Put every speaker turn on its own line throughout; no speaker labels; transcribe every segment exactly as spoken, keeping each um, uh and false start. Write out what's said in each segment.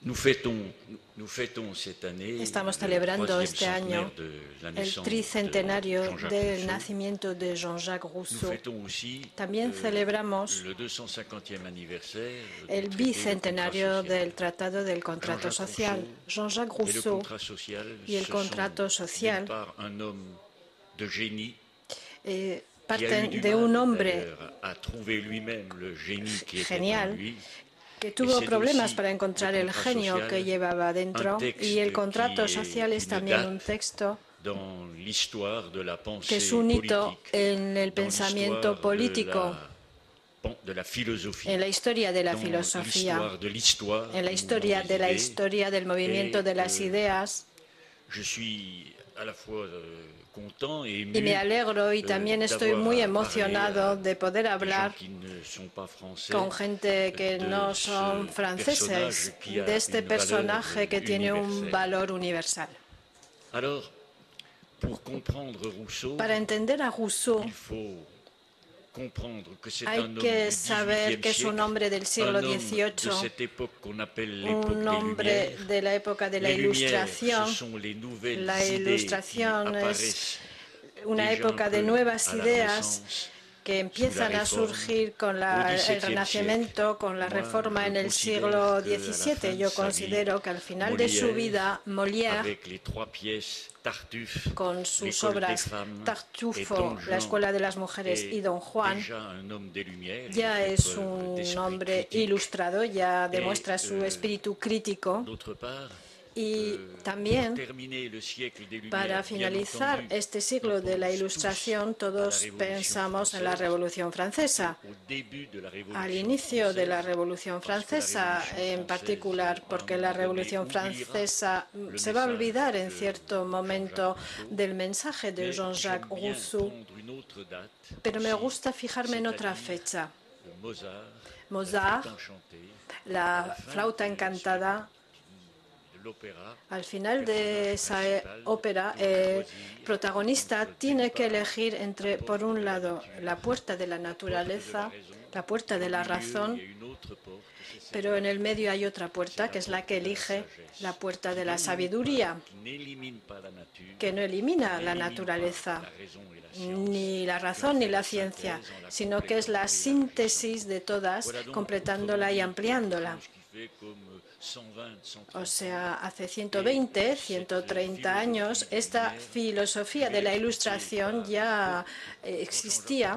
Estamos celebrando este año el tricentenario del nacimiento de Jean-Jacques Rousseau. También celebramos el bicentenario del Tratado del Contrato Social. Jean-Jacques Rousseau y el contrato social eh, parten de un hombre genial que tuvo problemas para encontrar el genio que llevaba dentro, y el contrato social es también un texto que es un hito en el pensamiento político, en la historia de la filosofía, en la historia de la historia del movimiento de las ideas. Y me alegro y también estoy muy emocionado de poder hablar con gente que no son franceses, de este personaje que tiene un valor universal. Para entender a Rousseau, hay que saber que es un hombre del siglo dieciocho, un hombre de la época de la Ilustración. La Ilustración es una época de nuevas ideas que empiezan a surgir con la, el Renacimiento, con la Reforma en el siglo diecisiete. Yo considero que al final de su vida, Molière, con sus obras Tartufo, La Escuela de las Mujeres y Don Juan, ya es un hombre ilustrado, ya demuestra su espíritu crítico. Y también, para finalizar este siglo de la Ilustración, todos pensamos en la Revolución Francesa. Al inicio de la Revolución Francesa, en particular, porque la Revolución Francesa se va a olvidar en cierto momento del mensaje de Jean-Jacques Rousseau, pero me gusta fijarme en otra fecha. Mozart, la flauta encantada. Al final de esa ópera, el protagonista tiene que elegir entre, por un lado, la puerta de la naturaleza, la puerta de la razón, pero en el medio hay otra puerta, que es la que elige, la puerta de la sabiduría, que no elimina la naturaleza, ni la razón ni la ciencia, sino que es la síntesis de todas, completándola y ampliándola. O sea, hace ciento veinte, ciento treinta años, esta filosofía de la Ilustración ya existía.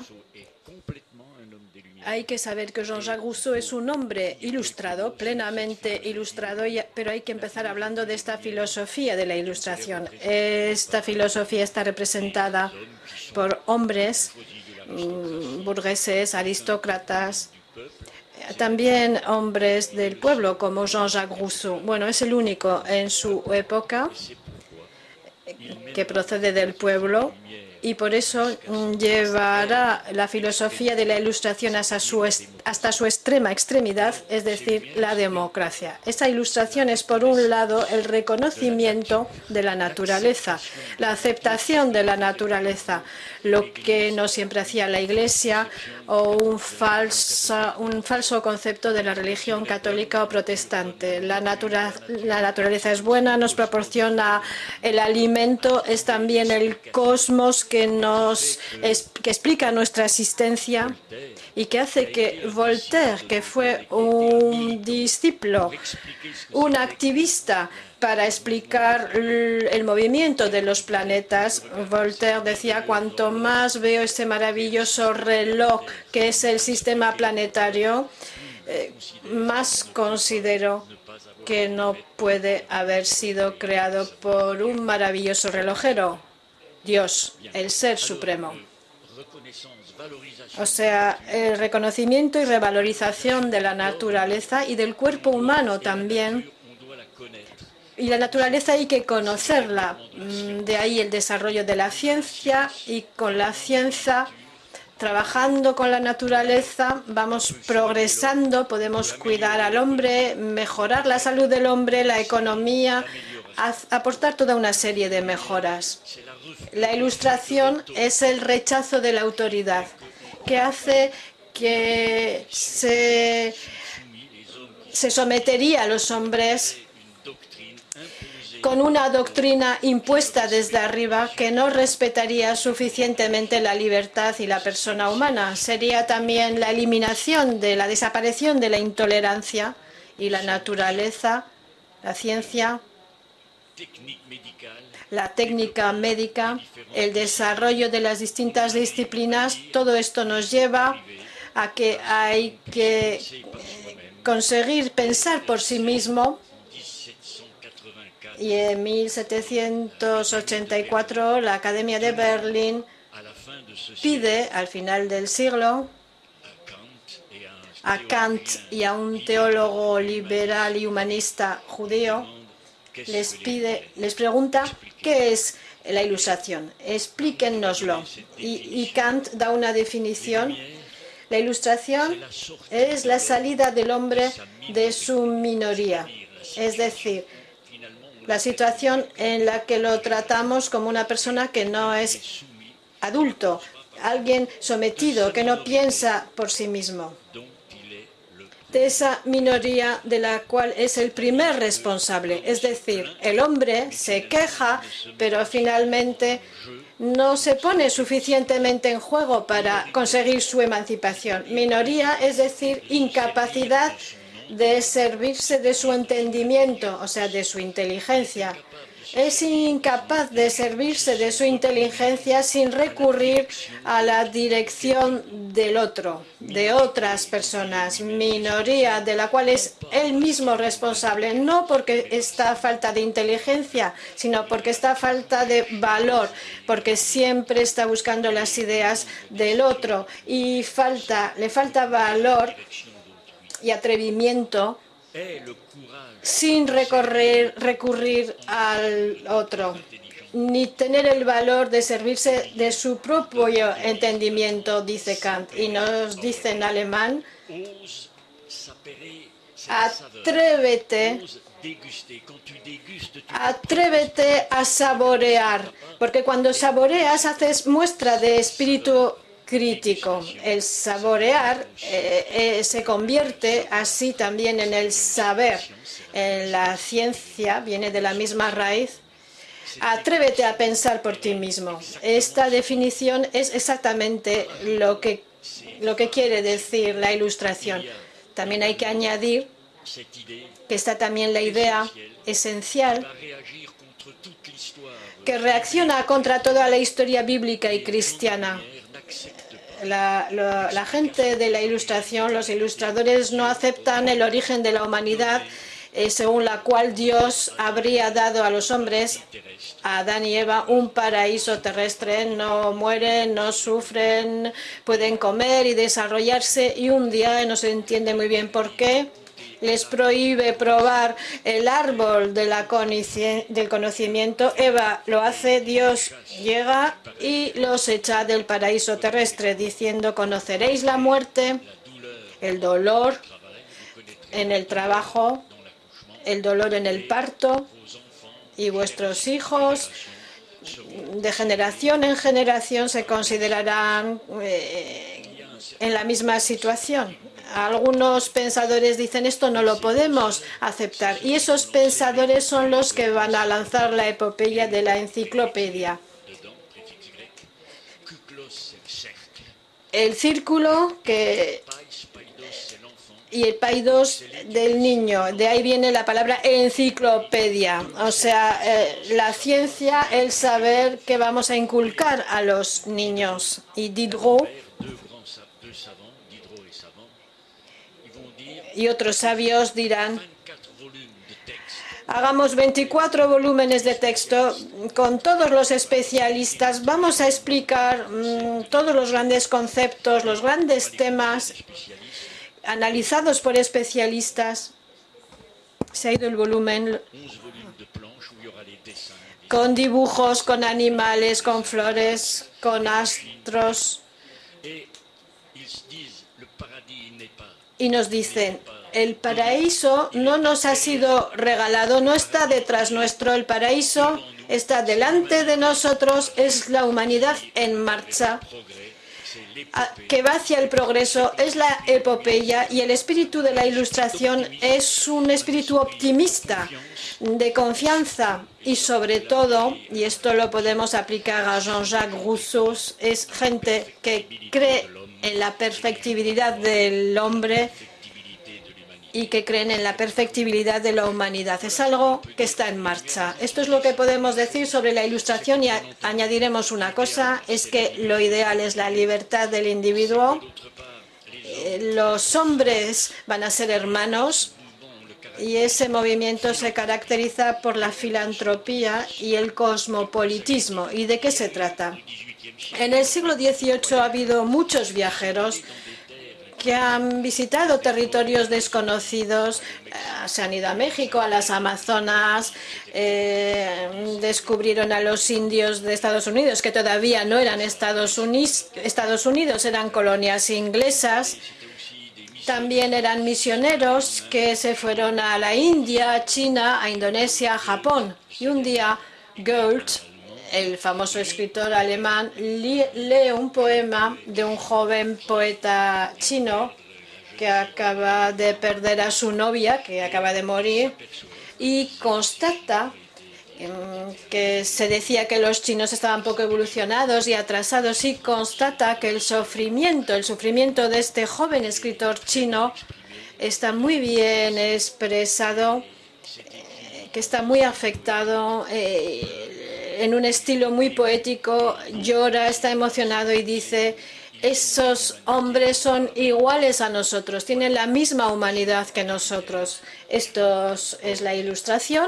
Hay que saber que Jean-Jacques Rousseau es un hombre ilustrado, plenamente ilustrado, pero hay que empezar hablando de esta filosofía de la Ilustración. Esta filosofía está representada por hombres burgueses, aristócratas, también hombres del pueblo como Jean-Jacques Rousseau. Bueno, es el único en su época que procede del pueblo, y por eso llevará la filosofía de la Ilustración hasta su, hasta su extrema extremidad, es decir, la democracia. Esa Ilustración es, por un lado, el reconocimiento de la naturaleza, la aceptación de la naturaleza, lo que no siempre hacía la Iglesia, o un falso, un falso concepto de la religión católica o protestante. La, natura, la naturaleza es buena, nos proporciona el alimento, es también el cosmos que que nos es, que explica nuestra existencia, y que hace que Voltaire, que fue un discípulo, un activista para explicar el movimiento de los planetas, Voltaire decía: cuanto más veo ese maravilloso reloj que es el sistema planetario, eh, más considero que no puede haber sido creado por un maravilloso relojero, Dios, el Ser Supremo. O sea, el reconocimiento y revalorización de la naturaleza y del cuerpo humano también. Y la naturaleza hay que conocerla. De ahí el desarrollo de la ciencia, y con la ciencia, trabajando con la naturaleza, vamos progresando, podemos cuidar al hombre, mejorar la salud del hombre, la economía, aportar toda una serie de mejoras. La Ilustración es el rechazo de la autoridad, que hace que se se sometería a los hombres con una doctrina impuesta desde arriba que no respetaría suficientemente la libertad y la persona humana. Sería también la eliminación de la desaparición de la intolerancia y la naturaleza, la ciencia, la técnica médica, el desarrollo de las distintas disciplinas. Todo esto nos lleva a que hay que conseguir pensar por sí mismo. Y en mil setecientos ochenta y cuatro la Academia de Berlín pide al final del siglo a Kant y a un teólogo liberal y humanista judío, les pide, les pregunta qué es la ilustración. Explíquennoslo. Y, y Kant da una definición. La ilustración es la salida del hombre de su minoría, es decir, la situación en la que lo tratamos como una persona que no es adulto, alguien sometido, que no piensa por sí mismo. De esa minoría de la cual es el primer responsable. Es decir, el hombre se queja, pero finalmente no se pone suficientemente en juego para conseguir su emancipación. Minoría, es decir, incapacidad de servirse de su entendimiento, o sea, de su inteligencia. Es incapaz de servirse de su inteligencia sin recurrir a la dirección del otro, de otras personas. Minoría de la cual es él mismo responsable, no porque está falta de inteligencia, sino porque está falta de valor, porque siempre está buscando las ideas del otro y falta, le falta valor y atrevimiento sin recorrer, recurrir al otro, ni tener el valor de servirse de su propio entendimiento, dice Kant. Y nos dice en alemán, atrévete, atrévete a saborear, porque cuando saboreas haces muestra de espíritu crítico. El saborear eh, eh, se convierte así también en el saber. En la ciencia viene de la misma raíz. Atrévete a pensar por ti mismo. Esta definición es exactamente lo que, lo que quiere decir la ilustración. También hay que añadir que está también la idea esencial que reacciona contra toda la historia bíblica y cristiana. La, la, la gente de la ilustración, los ilustradores, no aceptan el origen de la humanidad, eh, según la cual Dios habría dado a los hombres, a Adán y Eva, un paraíso terrestre. No mueren, no sufren, pueden comer y desarrollarse, y un día, no se entiende muy bien por qué, les prohíbe probar el árbol de la del conocimiento. Eva lo hace, Dios llega y los echa del paraíso terrestre, diciendo: conoceréis la muerte, el dolor en el trabajo, el dolor en el parto, y vuestros hijos de generación en generación se considerarán eh, en la misma situación. Algunos pensadores dicen: esto no lo podemos aceptar, y esos pensadores son los que van a lanzar la epopeya de la enciclopedia. El círculo que y el paidos del niño, de ahí viene la palabra enciclopedia, o sea, eh, la ciencia, el saber que vamos a inculcar a los niños. Y Diderot y otros sabios dirán: hagamos veinticuatro volúmenes de texto con todos los especialistas, vamos a explicar mmm, todos los grandes conceptos, los grandes temas analizados por especialistas. Se ha ido el volumen, con dibujos, con animales, con flores, con astros. Y nos dicen: el paraíso no nos ha sido regalado, no está detrás nuestro, el paraíso está delante de nosotros, es la humanidad en marcha. que va hacia el progreso es la epopeya, y el espíritu de la Ilustración es un espíritu optimista, de confianza, y sobre todo, y esto lo podemos aplicar a Jean-Jacques Rousseau, es gente que cree en la perfectibilidad del hombre y que creen en la perfectibilidad de la humanidad. Es algo que está en marcha. Esto es lo que podemos decir sobre la Ilustración, y añadiremos una cosa, es que lo ideal es la libertad del individuo. Eh, los hombres van a ser hermanos, y ese movimiento se caracteriza por la filantropía y el cosmopolitismo. ¿Y de qué se trata? En el siglo dieciocho ha habido muchos viajeros que han visitado territorios desconocidos, eh, se han ido a México, a las Amazonas, eh, descubrieron a los indios de Estados Unidos, que todavía no eran Estados Unidos, Estados Unidos, eran colonias inglesas. También eran misioneros que se fueron a la India, a China, a Indonesia, a Japón. Y un día Goethe, el famoso escritor alemán, lee un poema de un joven poeta chino que acaba de perder a su novia, que acaba de morir, y constata que se decía que los chinos estaban poco evolucionados y atrasados, y constata que el sufrimiento, el sufrimiento de este joven escritor chino está muy bien expresado, que está muy afectado, eh, en un estilo muy poético, llora, está emocionado y dice: esos hombres son iguales a nosotros, tienen la misma humanidad que nosotros. Esto es la Ilustración.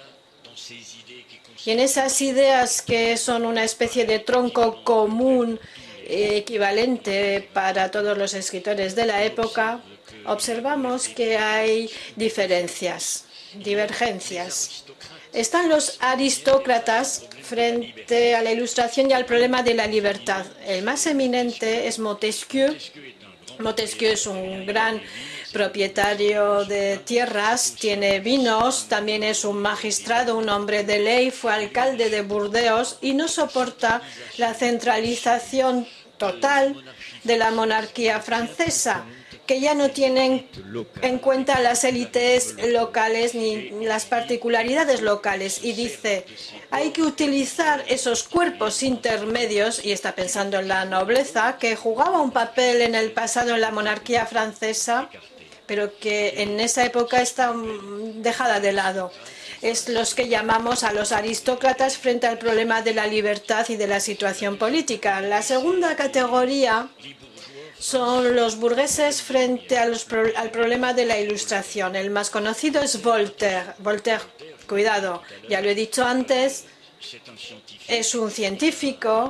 Y en esas ideas, que son una especie de tronco común eh, equivalente para todos los escritores de la época, observamos que hay diferencias, divergencias. Están los aristócratas frente a la Ilustración y al problema de la libertad. El más eminente es Montesquieu. Montesquieu es un gran propietario de tierras, tiene vinos, también es un magistrado, un hombre de ley, fue alcalde de Burdeos y no soporta la centralización total de la monarquía francesa, que ya no tienen en cuenta las élites locales ni las particularidades locales, y dice: hay que utilizar esos cuerpos intermedios, y está pensando en la nobleza, que jugaba un papel en el pasado en la monarquía francesa, pero que en esa época está dejada de lado. Es los que llamamos a los aristócratas frente al problema de la libertad y de la situación política. La segunda categoría son los burgueses frente a los, al problema de la Ilustración. El más conocido es Voltaire. Voltaire, cuidado, ya lo he dicho antes, es un científico,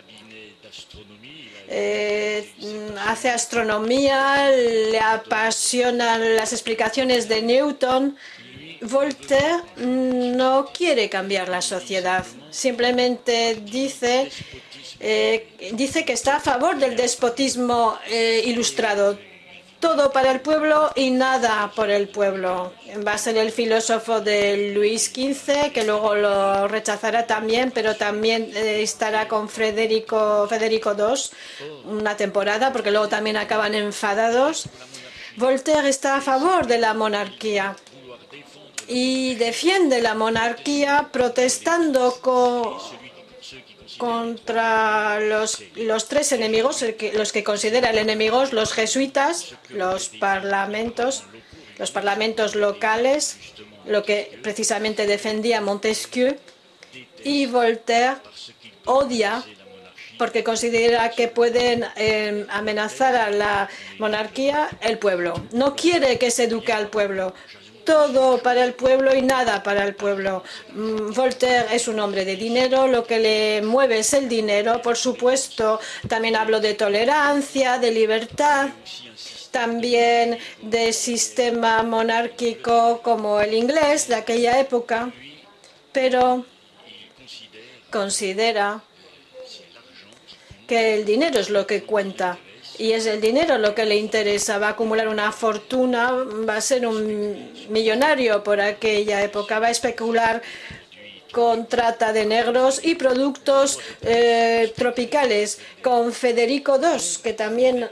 eh, hace astronomía, le apasionan las explicaciones de Newton. Voltaire no quiere cambiar la sociedad, simplemente dice Eh, dice que está a favor del despotismo eh, ilustrado. Todo para el pueblo y nada por el pueblo. Va a ser el filósofo de Luis quince, que luego lo rechazará también, pero también eh, estará con Federico, Federico segundo una temporada, porque luego también acaban enfadados. Voltaire está a favor de la monarquía y defiende la monarquía protestando con contra los, los tres enemigos, el que, los que considera el enemigos, los jesuitas, los parlamentos, los parlamentos locales, lo que precisamente defendía Montesquieu, y Voltaire odia porque considera que pueden eh, amenazar a la monarquía el pueblo. No quiere que se eduque al pueblo. Todo para el pueblo y nada para el pueblo. Voltaire es un hombre de dinero, lo que le mueve es el dinero, por supuesto. También hablo de tolerancia, de libertad, también de sistema monárquico como el inglés de aquella época, pero considera que el dinero es lo que cuenta. Y es el dinero lo que le interesa. Va a acumular una fortuna, va a ser un millonario por aquella época, va a especular con trata de negros y productos eh, tropicales, con Federico segundo, que también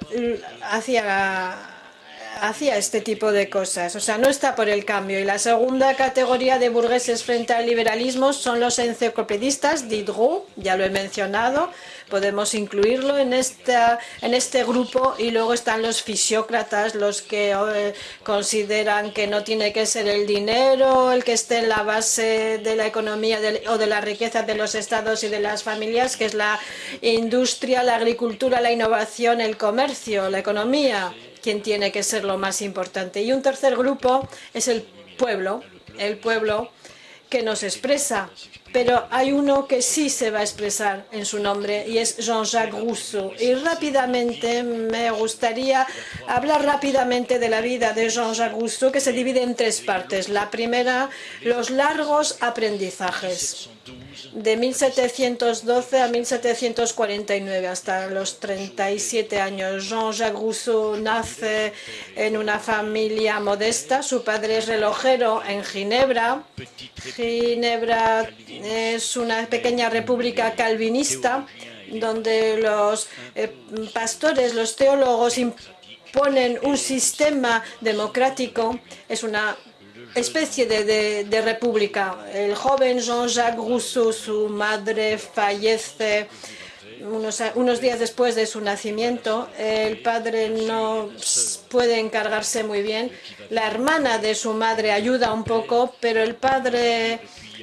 hacía hacía este tipo de cosas. O sea, no está por el cambio. Y la segunda categoría de burgueses frente al liberalismo son los enciclopedistas, Diderot, ya lo he mencionado, podemos incluirlo en, esta, en este grupo. Y luego están los fisiócratas, los que eh, consideran que no tiene que ser el dinero el que esté en la base de la economía de, o de la riqueza de los estados y de las familias, que es la industria, la agricultura, la innovación, el comercio, la economía, quien tiene que ser lo más importante. Y un tercer grupo es el pueblo, el pueblo que nos expresa. Pero hay uno que sí se va a expresar en su nombre y es Jean-Jacques Rousseau. Y rápidamente me gustaría hablar rápidamente de la vida de Jean-Jacques Rousseau, que se divide en tres partes. La primera, los largos aprendizajes. De mil setecientos doce a mil setecientos cuarenta y nueve, hasta los treinta y siete años. Jean-Jacques Rousseau nace en una familia modesta. Su padre es relojero en Ginebra. Ginebra es una pequeña república calvinista donde los eh, pastores, los teólogos imponen un sistema democrático. Es una especie de, de, de república. El joven Jean-Jacques Rousseau, su madre fallece unos, unos días después de su nacimiento. El padre no puede encargarse muy bien. La hermana de su madre ayuda un poco, pero el padre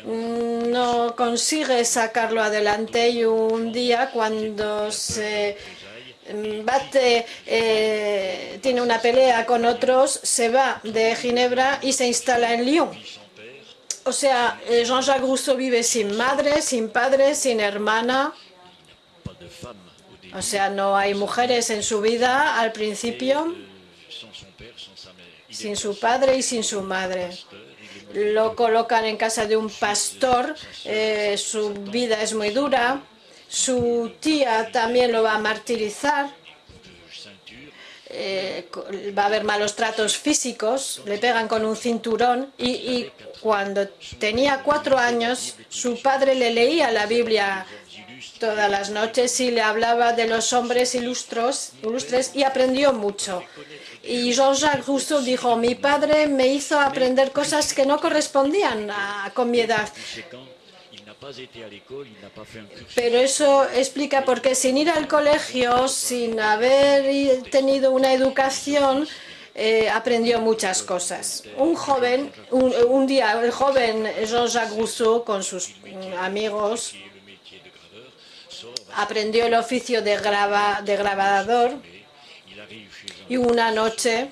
no consigue sacarlo adelante, y un día, cuando se bate, eh, tiene una pelea con otros, se va de Ginebra y se instala en Lyon. O sea, Jean-Jacques Rousseau vive sin madre, sin padre, sin hermana. O sea, no hay mujeres en su vida al principio, sin su padre y sin su madre. Lo colocan en casa de un pastor, eh, su vida es muy dura. Su tía también lo va a martirizar, eh, va a haber malos tratos físicos, le pegan con un cinturón y, y cuando tenía cuatro años su padre le leía la Biblia todas las noches y le hablaba de los hombres ilustres, ilustres y aprendió mucho. Y Jean-Jacques Rousseau dijo: mi padre me hizo aprender cosas que no correspondían a, con mi edad. Pero eso explica por qué, sin ir al colegio, sin haber tenido una educación, eh, aprendió muchas cosas. Un joven, un, un día, el joven Jean-Jacques Rousseau con sus amigos aprendió el oficio de, graba, de grabador, y una noche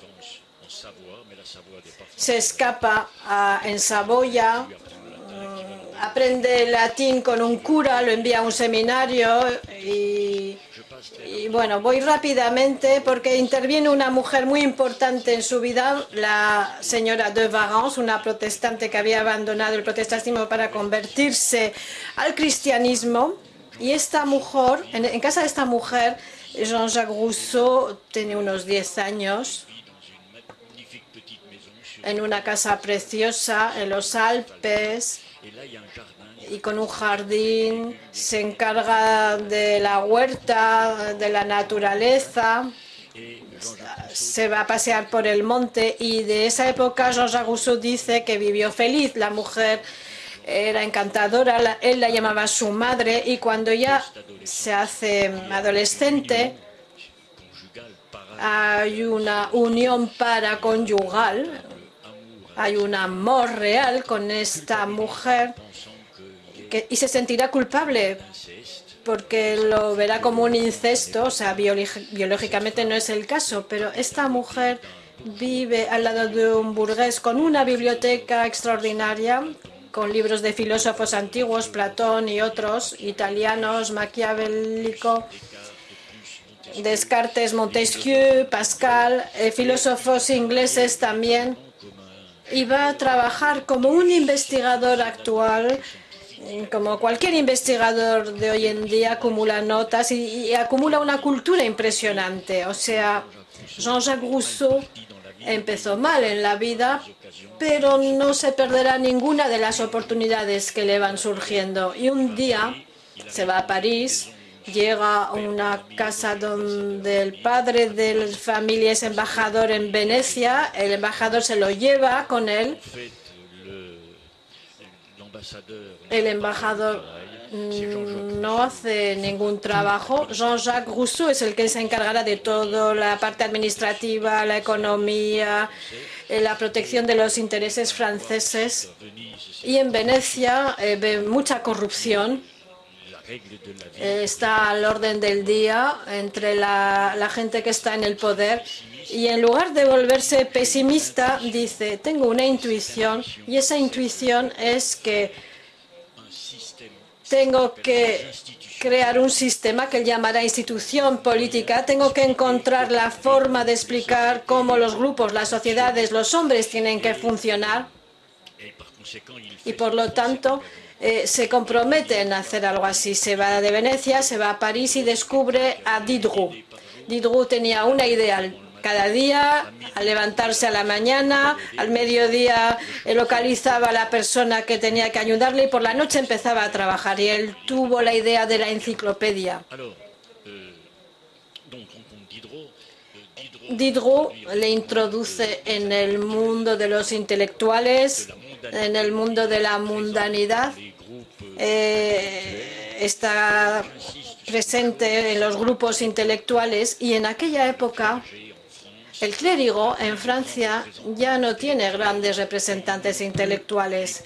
se escapa a, en Saboya. Aprende latín con un cura, lo envía a un seminario y, y bueno, voy rápidamente porque interviene una mujer muy importante en su vida, la señora de Varence, una protestante que había abandonado el protestantismo para convertirse al cristianismo. Y esta mujer, en, en casa de esta mujer, Jean-Jacques Rousseau tiene unos diez años, en una casa preciosa en los Alpes, y con un jardín, se encarga de la huerta, de la naturaleza, se va a pasear por el monte, y de esa época Jean-Jacques Rousseau dice que vivió feliz. La mujer era encantadora, él la llamaba su madre, y cuando ya se hace adolescente hay una unión paraconyugal, hay un amor real con esta mujer, que, y se sentirá culpable porque lo verá como un incesto. O sea, biológicamente no es el caso, pero esta mujer vive al lado de un burgués con una biblioteca extraordinaria, con libros de filósofos antiguos, Platón y otros, italianos, Maquiavélico, Descartes, Montesquieu, Pascal, eh, filósofos ingleses también. Y va a trabajar como un investigador actual, como cualquier investigador de hoy en día, acumula notas y, y acumula una cultura impresionante. O sea, Jean-Jacques Rousseau empezó mal en la vida, pero no se perderá ninguna de las oportunidades que le van surgiendo. Y un día se va a París, llega a una casa donde el padre de la familia es embajador en Venecia, el embajador se lo lleva con él. El embajador no hace ningún trabajo. Jean-Jacques Rousseau es el que se encargará de toda la parte administrativa, la economía, la protección de los intereses franceses. Y en Venecia eh, ve mucha corrupción. Eh, está al orden del día entre la, la gente que está en el poder. Y en lugar de volverse pesimista, dice, tengo una intuición, y esa intuición es que tengo que crear un sistema que él llamará institución política. Tengo que encontrar la forma de explicar cómo los grupos, las sociedades, los hombres tienen que funcionar. Y por lo tanto, eh, se compromete en hacer algo así. Se va de Venecia, se va a París y descubre a Diderot. Diderot tenía una idea cada día, al levantarse a la mañana, al mediodía localizaba a la persona que tenía que ayudarle y por la noche empezaba a trabajar. Y él tuvo la idea de la enciclopedia. Diderot le introduce en el mundo de los intelectuales, en el mundo de la mundanidad. Eh, está presente en los grupos intelectuales y en aquella época el clérigo en Francia ya no tiene grandes representantes intelectuales.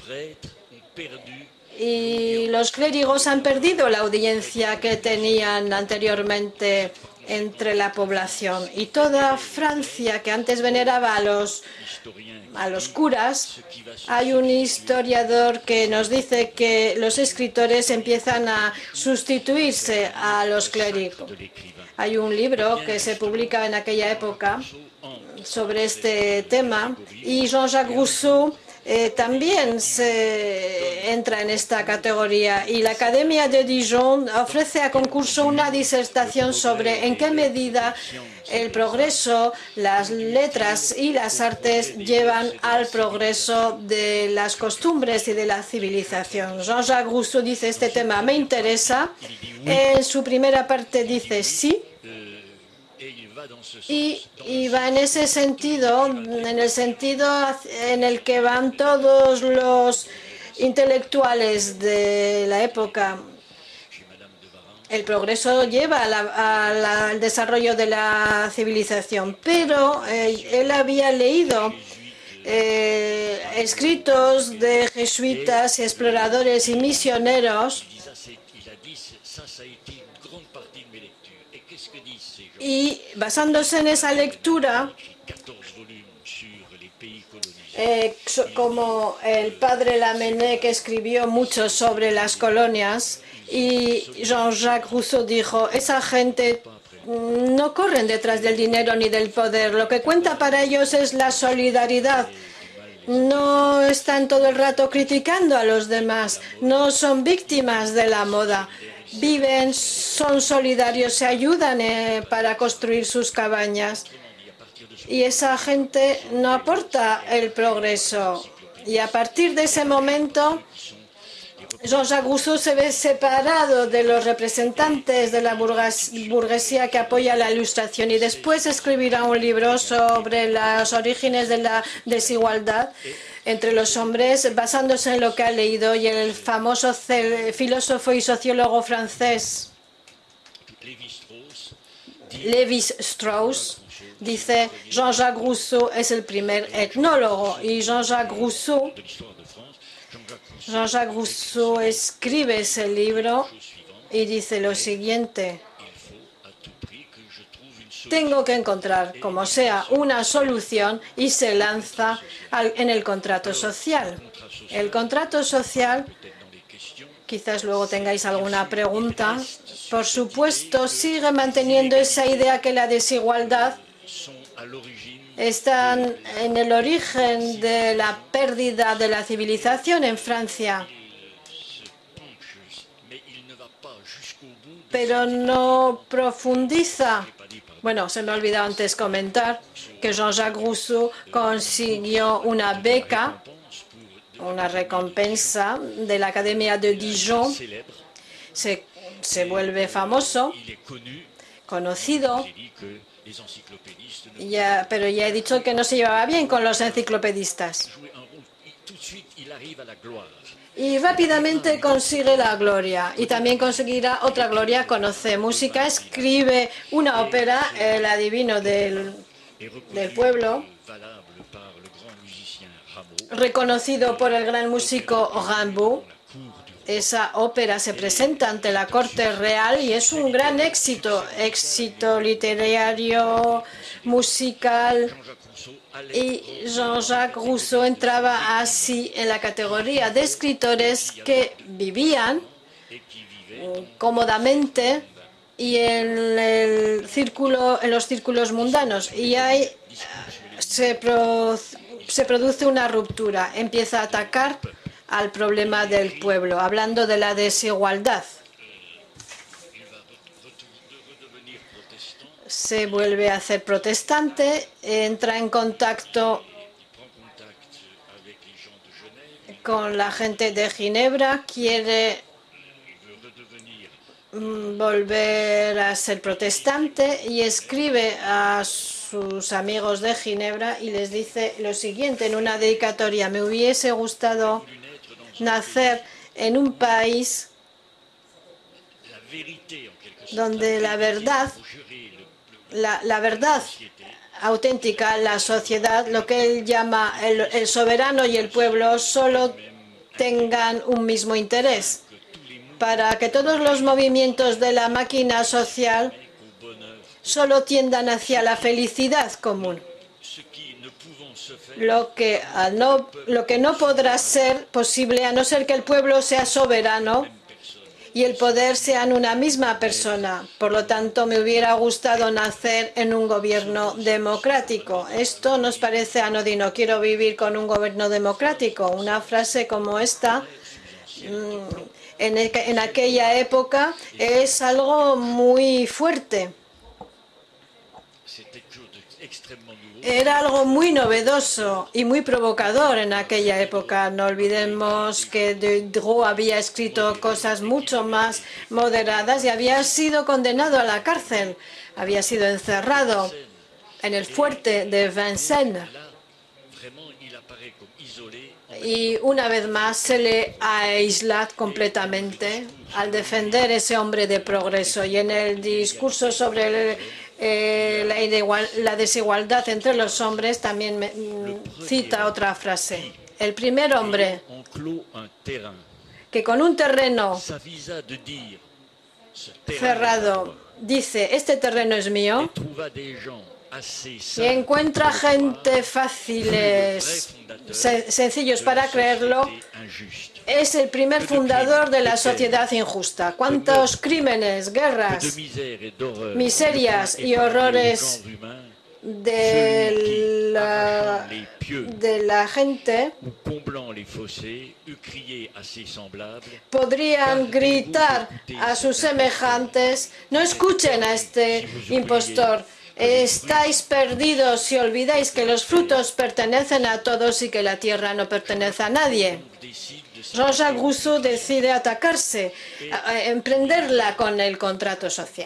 Y los clérigos han perdido la audiencia que tenían anteriormente entre la población. Y toda Francia, que antes veneraba a los, a los curas, hay un historiador que nos dice que los escritores empiezan a sustituirse a los clérigos. Hay un libro que se publica en aquella época sobre este tema y Jean-Jacques Rousseau eh, también se entra en esta categoría y la Academia de Dijon ofrece a concurso una disertación sobre en qué medida el progreso, las letras y las artes llevan al progreso de las costumbres y de la civilización. Jean-Jacques Rousseau dice este tema me interesa. En su primera parte dice sí. Y, y va en ese sentido, en el sentido en el que van todos los intelectuales de la época. El progreso lleva a la, a la, al desarrollo de la civilización, pero eh, él había leído eh, escritos de jesuitas, exploradores y misioneros. Y basándose en esa lectura, eh, como el padre Lamennais escribió mucho sobre las colonias, y Jean-Jacques Rousseau dijo, esa gente no corren detrás del dinero ni del poder, lo que cuenta para ellos es la solidaridad. No están todo el rato criticando a los demás, no son víctimas de la moda. Viven, son solidarios, se ayudan eh, para construir sus cabañas. Y esa gente no aporta el progreso. Y a partir de ese momento, Jean-Jacques Rousseau se ve separado de los representantes de la burguesía que apoya la Ilustración y después escribirá un libro sobre los orígenes de la desigualdad entre los hombres, basándose en lo que ha leído y en el famoso filósofo y sociólogo francés Lévi-Strauss dice Jean-Jacques Rousseau es el primer etnólogo y Jean-Jacques Rousseau Jean-Jacques Rousseau escribe ese libro y dice lo siguiente: tengo que encontrar, como sea, una solución y se lanza al, en el contrato social. El contrato social, quizás luego tengáis alguna pregunta, por supuesto, sigue manteniendo esa idea que la desigualdad está en el origen de la pérdida de la civilización en Francia. Pero no profundiza Bueno, se me ha olvidado antes comentar que Jean-Jacques Rousseau consiguió una beca, una recompensa de la Academia de Dijon. Se, se vuelve famoso, conocido, ya, pero ya he dicho que no se llevaba bien con los enciclopedistas. Y rápidamente consigue la gloria y también conseguirá otra gloria, conoce música, escribe una ópera, El adivino del, del pueblo, reconocido por el gran músico Rimbaud. Esa ópera se presenta ante la corte real y es un gran éxito, éxito literario, musical. Y Jean-Jacques Rousseau entraba así en la categoría de escritores que vivían cómodamente y en el círculo, en los círculos mundanos. Y ahí se, pro, se produce una ruptura, empieza a atacar al problema del pueblo, hablando de la desigualdad. Se vuelve a hacer protestante, entra en contacto con la gente de Ginebra, quiere volver a ser protestante y escribe a sus amigos de Ginebra y les dice lo siguiente en una dedicatoria: me hubiese gustado nacer en un país donde la verdad, la, la verdad auténtica, la sociedad, lo que él llama el, el soberano y el pueblo, solo tengan un mismo interés, para que todos los movimientos de la máquina social solo tiendan hacia la felicidad común. Lo que, no, lo que no podrá ser posible a no ser que el pueblo sea soberano y el poder sean una misma persona. Por lo tanto, me hubiera gustado nacer en un gobierno democrático. Esto nos parece anodino. Quiero vivir con un gobierno democrático. Una frase como esta, en, el, en aquella época, es algo muy fuerte. Era algo muy novedoso y muy provocador en aquella época. No olvidemos que Diderot había escrito cosas mucho más moderadas y había sido condenado a la cárcel. Había sido encerrado en el fuerte de Vincennes. Y una vez más se le aísla completamente al defender ese hombre de progreso. Y en el discurso sobre el Eh, la, igual, la desigualdad entre los hombres también me, mm, cita otra frase. El primer hombre que con un terreno cerrado dice este terreno es mío y encuentra gente fáciles, sencillos para creerlo, es el primer fundador de la sociedad injusta. ¿Cuántos crímenes, guerras, miserias y horrores de la, de la gente podrían gritar a sus semejantes: no escuchen a este impostor, estáis perdidos si olvidáis que los frutos pertenecen a todos y que la tierra no pertenece a nadie? Jean-Jacques Rousseau decide atacarse, emprenderla con el contrato social.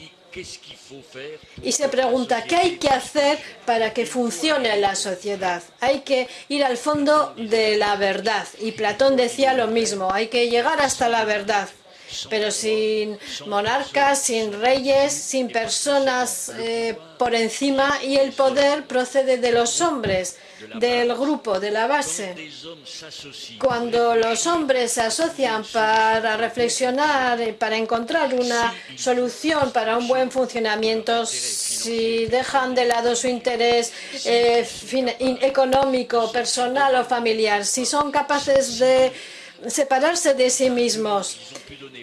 Y se pregunta, ¿qué hay que hacer para que funcione la sociedad? Hay que ir al fondo de la verdad. Y Platón decía lo mismo, hay que llegar hasta la verdad. Pero sin monarcas, sin reyes, sin personas eh, por encima, y el poder procede de los hombres, del grupo, de la base. Cuando los hombres se asocian para reflexionar, para encontrar una solución para un buen funcionamiento, si dejan de lado su interés eh, económico, personal o familiar, si son capaces de separarse de sí mismos,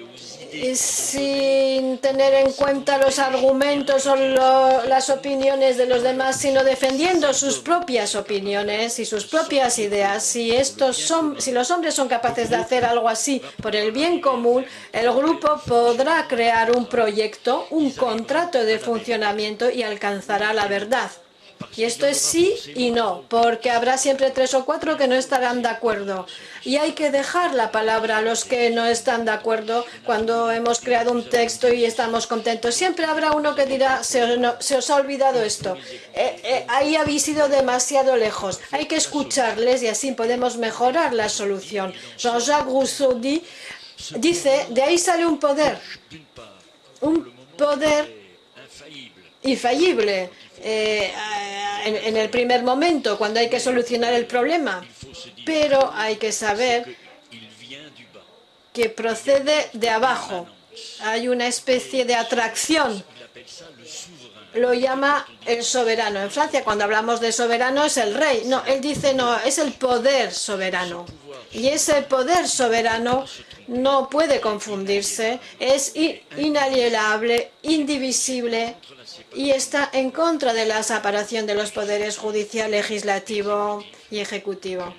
sin tener en cuenta los argumentos o lo, las opiniones de los demás, sino defendiendo sus propias opiniones y sus propias ideas. Si, estos son, si los hombres son capaces de hacer algo así por el bien común, el grupo podrá crear un proyecto, un contrato de funcionamiento y alcanzará la verdad. Y esto es sí y no, porque habrá siempre tres o cuatro que no estarán de acuerdo. Y hay que dejar la palabra a los que no están de acuerdo cuando hemos creado un texto y estamos contentos. Siempre habrá uno que dirá, se os, no, se os ha olvidado esto. Eh, eh, ahí habéis ido demasiado lejos. Hay que escucharles y así podemos mejorar la solución. Jean-Jacques Rousseau di, dice, de ahí sale un poder. Un poder infalible. Eh, en, en el primer momento, cuando hay que solucionar el problema, pero hay que saber que procede de abajo. Hay una especie de atracción. Lo llama el soberano. En Francia, cuando hablamos de soberano, es el rey. No, él dice no, es el poder soberano. Y ese poder soberano no puede confundirse, es inalienable, indivisible y está en contra de la separación de los poderes judicial, legislativo y ejecutivo,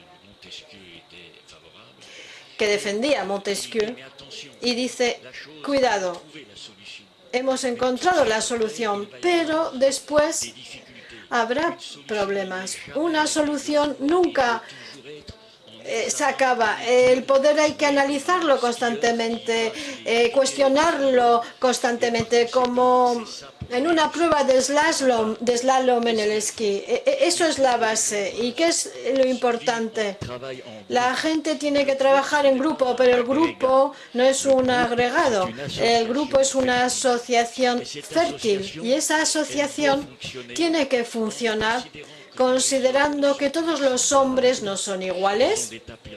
que defendía Montesquieu, y dice, cuidado, hemos encontrado la solución, pero después habrá problemas. Una solución nunca eh, se acaba. El poder hay que analizarlo constantemente, eh, cuestionarlo constantemente, como en una prueba de slalom, de slalom en el esquí. Eso es la base. ¿Y qué es lo importante? La gente tiene que trabajar en grupo, pero el grupo no es un agregado. El grupo es una asociación fértil y esa asociación tiene que funcionar considerando que todos los hombres no son iguales,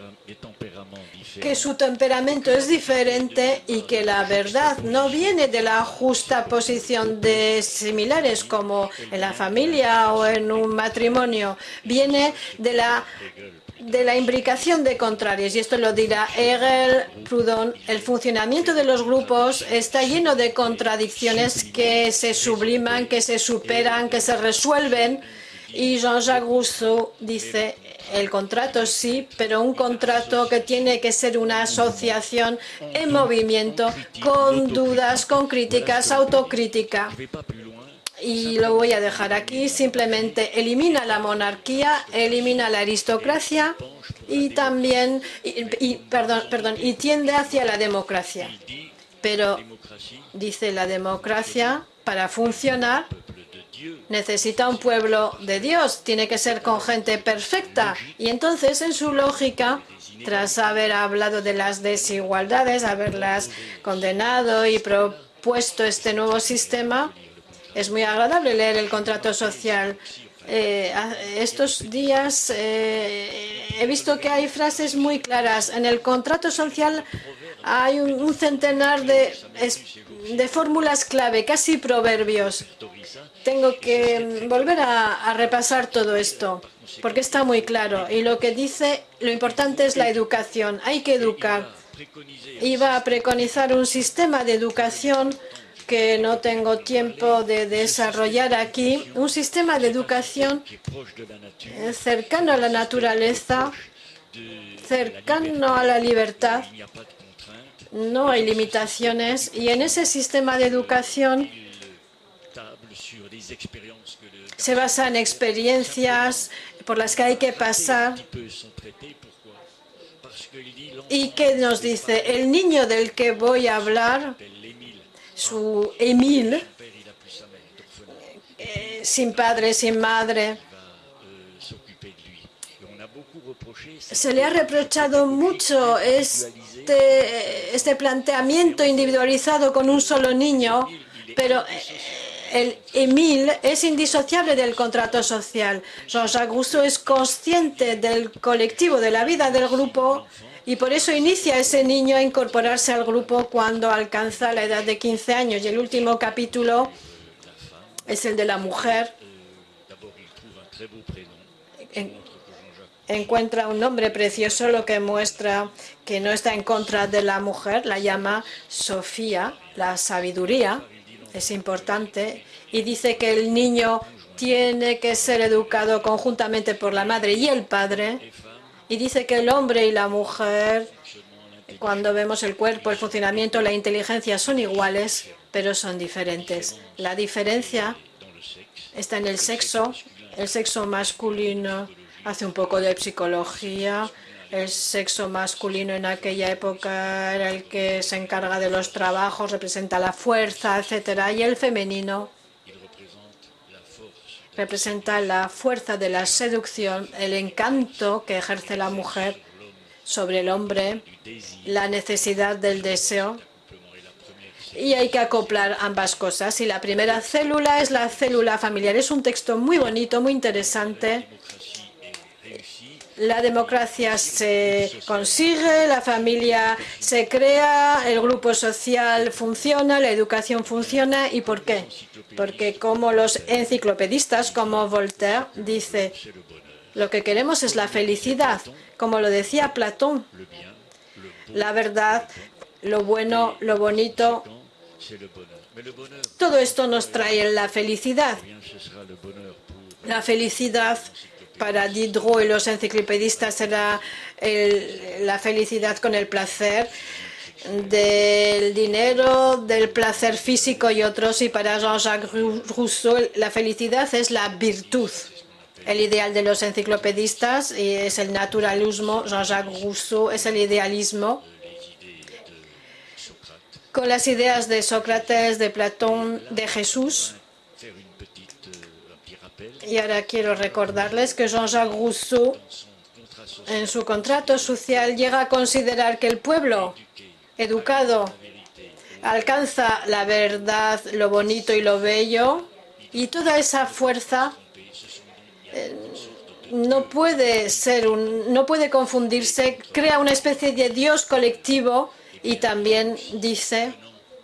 que su temperamento es diferente y que la verdad no viene de la justa posición de similares como en la familia o en un matrimonio, viene de la de la imbricación de contrarios, y esto lo dirá Hegel, Proudhon. El funcionamiento de los grupos está lleno de contradicciones que se subliman, que se superan, que se resuelven. Y Jean-Jacques Rousseau dice, el contrato sí, pero un contrato que tiene que ser una asociación en movimiento, con dudas, con críticas, autocrítica. Y lo voy a dejar aquí, simplemente elimina la monarquía, elimina la aristocracia y también, y, y, perdón, perdón, y tiende hacia la democracia. Pero, dice, la democracia, para funcionar, necesita un pueblo de Dios, tiene que ser con gente perfecta. Y entonces, en su lógica, tras haber hablado de las desigualdades, haberlas condenado y propuesto este nuevo sistema, es muy agradable leer el contrato social. Eh, estos días eh, he visto que hay frases muy claras. En el contrato social hay un, un centenar de, de fórmulas clave, casi proverbios. Tengo que volver a, a repasar todo esto, porque está muy claro. Y lo que dice, lo importante es la educación. Hay que educar. Iba a preconizar un sistema de educación que no tengo tiempo de desarrollar aquí, un sistema de educación cercano a la naturaleza, cercano a la libertad, no hay limitaciones, y en ese sistema de educación se basa en experiencias por las que hay que pasar. ¿Y qué nos dice? El niño del que voy a hablar, su Émile, eh, sin padre, sin madre, se le ha reprochado mucho este, este planteamiento individualizado con un solo niño, pero el Émile es indisociable del contrato social. Jean-Jacques Rousseau es consciente del colectivo, de la vida del grupo, y por eso inicia a ese niño a incorporarse al grupo cuando alcanza la edad de quince años. Y el último capítulo es el de la mujer, encuentra un nombre precioso, lo que muestra que no está en contra de la mujer, la llama Sofía, la sabiduría, es importante, y dice que el niño tiene que ser educado conjuntamente por la madre y el padre, y dice que el hombre y la mujer, cuando vemos el cuerpo, el funcionamiento, la inteligencia, son iguales, pero son diferentes. La diferencia está en el sexo. El sexo masculino hace un poco de psicología. El sexo masculino en aquella época era el que se encarga de los trabajos, representa la fuerza, etcétera. Y el femenino representa la fuerza de la seducción, el encanto que ejerce la mujer sobre el hombre, la necesidad del deseo. Y hay que acoplar ambas cosas. Y la primera célula es la célula familiar. Es un texto muy bonito, muy interesante. La democracia se consigue, la familia se crea, el grupo social funciona, la educación funciona. ¿Y por qué? Porque como los enciclopedistas, como Voltaire, dice, lo que queremos es la felicidad. Como lo decía Platón, la verdad, lo bueno, lo bonito, todo esto nos trae la felicidad. La felicidad para Diderot y los enciclopedistas era el, la felicidad con el placer del dinero, del placer físico y otros. Y para Jean-Jacques Rousseau la felicidad es la virtud. El ideal de los enciclopedistas es el naturalismo. Jean-Jacques Rousseau es el idealismo. Con las ideas de Sócrates, de Platón, de Jesús. Y ahora quiero recordarles que Jean-Jacques Rousseau, en su contrato social, llega a considerar que el pueblo educado alcanza la verdad, lo bonito y lo bello, y toda esa fuerza eh, no puede ser un, no puede confundirse, crea una especie de Dios colectivo. Y también dice,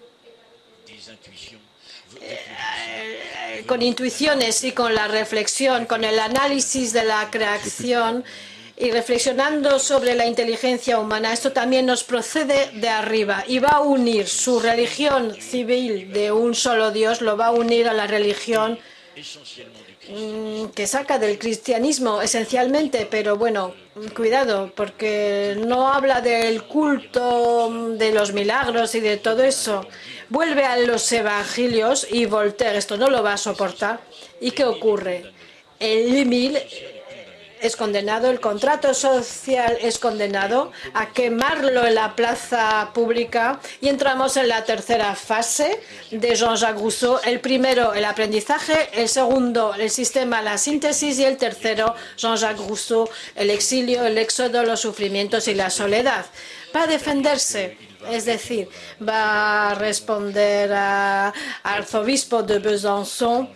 eh, con intuiciones y con la reflexión, con el análisis de la creación y reflexionando sobre la inteligencia humana, esto también nos procede de arriba y va a unir su religión civil de un solo Dios, lo va a unir a la religión que saca del cristianismo esencialmente, pero bueno, cuidado, porque no habla del culto, de los milagros y de todo eso. Vuelve a los evangelios y Voltaire esto no lo va a soportar. ¿Y qué ocurre? El Limil es condenado, el contrato social es condenado a quemarlo en la plaza pública y entramos en la tercera fase de Jean-Jacques Rousseau. El primero, el aprendizaje, el segundo, el sistema, la síntesis y el tercero, Jean-Jacques Rousseau, el exilio, el éxodo, los sufrimientos y la soledad. Para defenderse, es decir, va a responder al arzobispo de Besançon,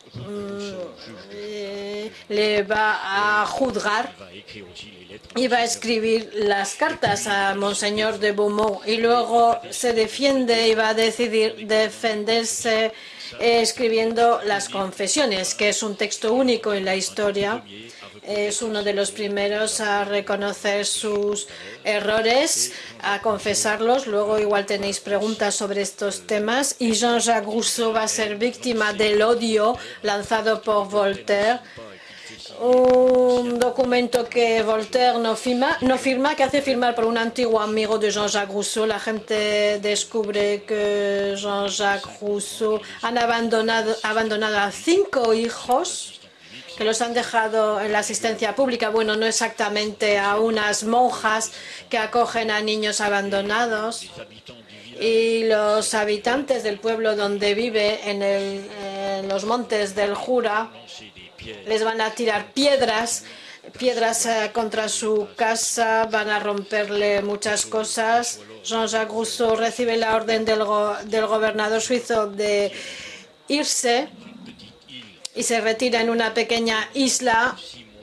le va a juzgar y va a escribir las cartas a Monseñor de Beaumont y luego se defiende y va a decidir defenderse escribiendo las confesiones, que es un texto único en la historia. Es uno de los primeros a reconocer sus errores, a confesarlos. Luego igual tenéis preguntas sobre estos temas. Y Jean-Jacques Rousseau va a ser víctima del odio lanzado por Voltaire. Un documento que Voltaire no firma, no firma, que hace firmar por un antiguo amigo de Jean-Jacques Rousseau. La gente descubre que Jean-Jacques Rousseau han abandonado, abandonado a cinco hijos, que los han dejado en la asistencia pública. Bueno, no exactamente a unas monjas que acogen a niños abandonados. Y los habitantes del pueblo donde vive, en, el, en los montes del Jura, les van a tirar piedras, piedras contra su casa, van a romperle muchas cosas. Jean-Jacques Rousseau recibe la orden del, go del gobernador suizo de irse y se retira en una pequeña isla.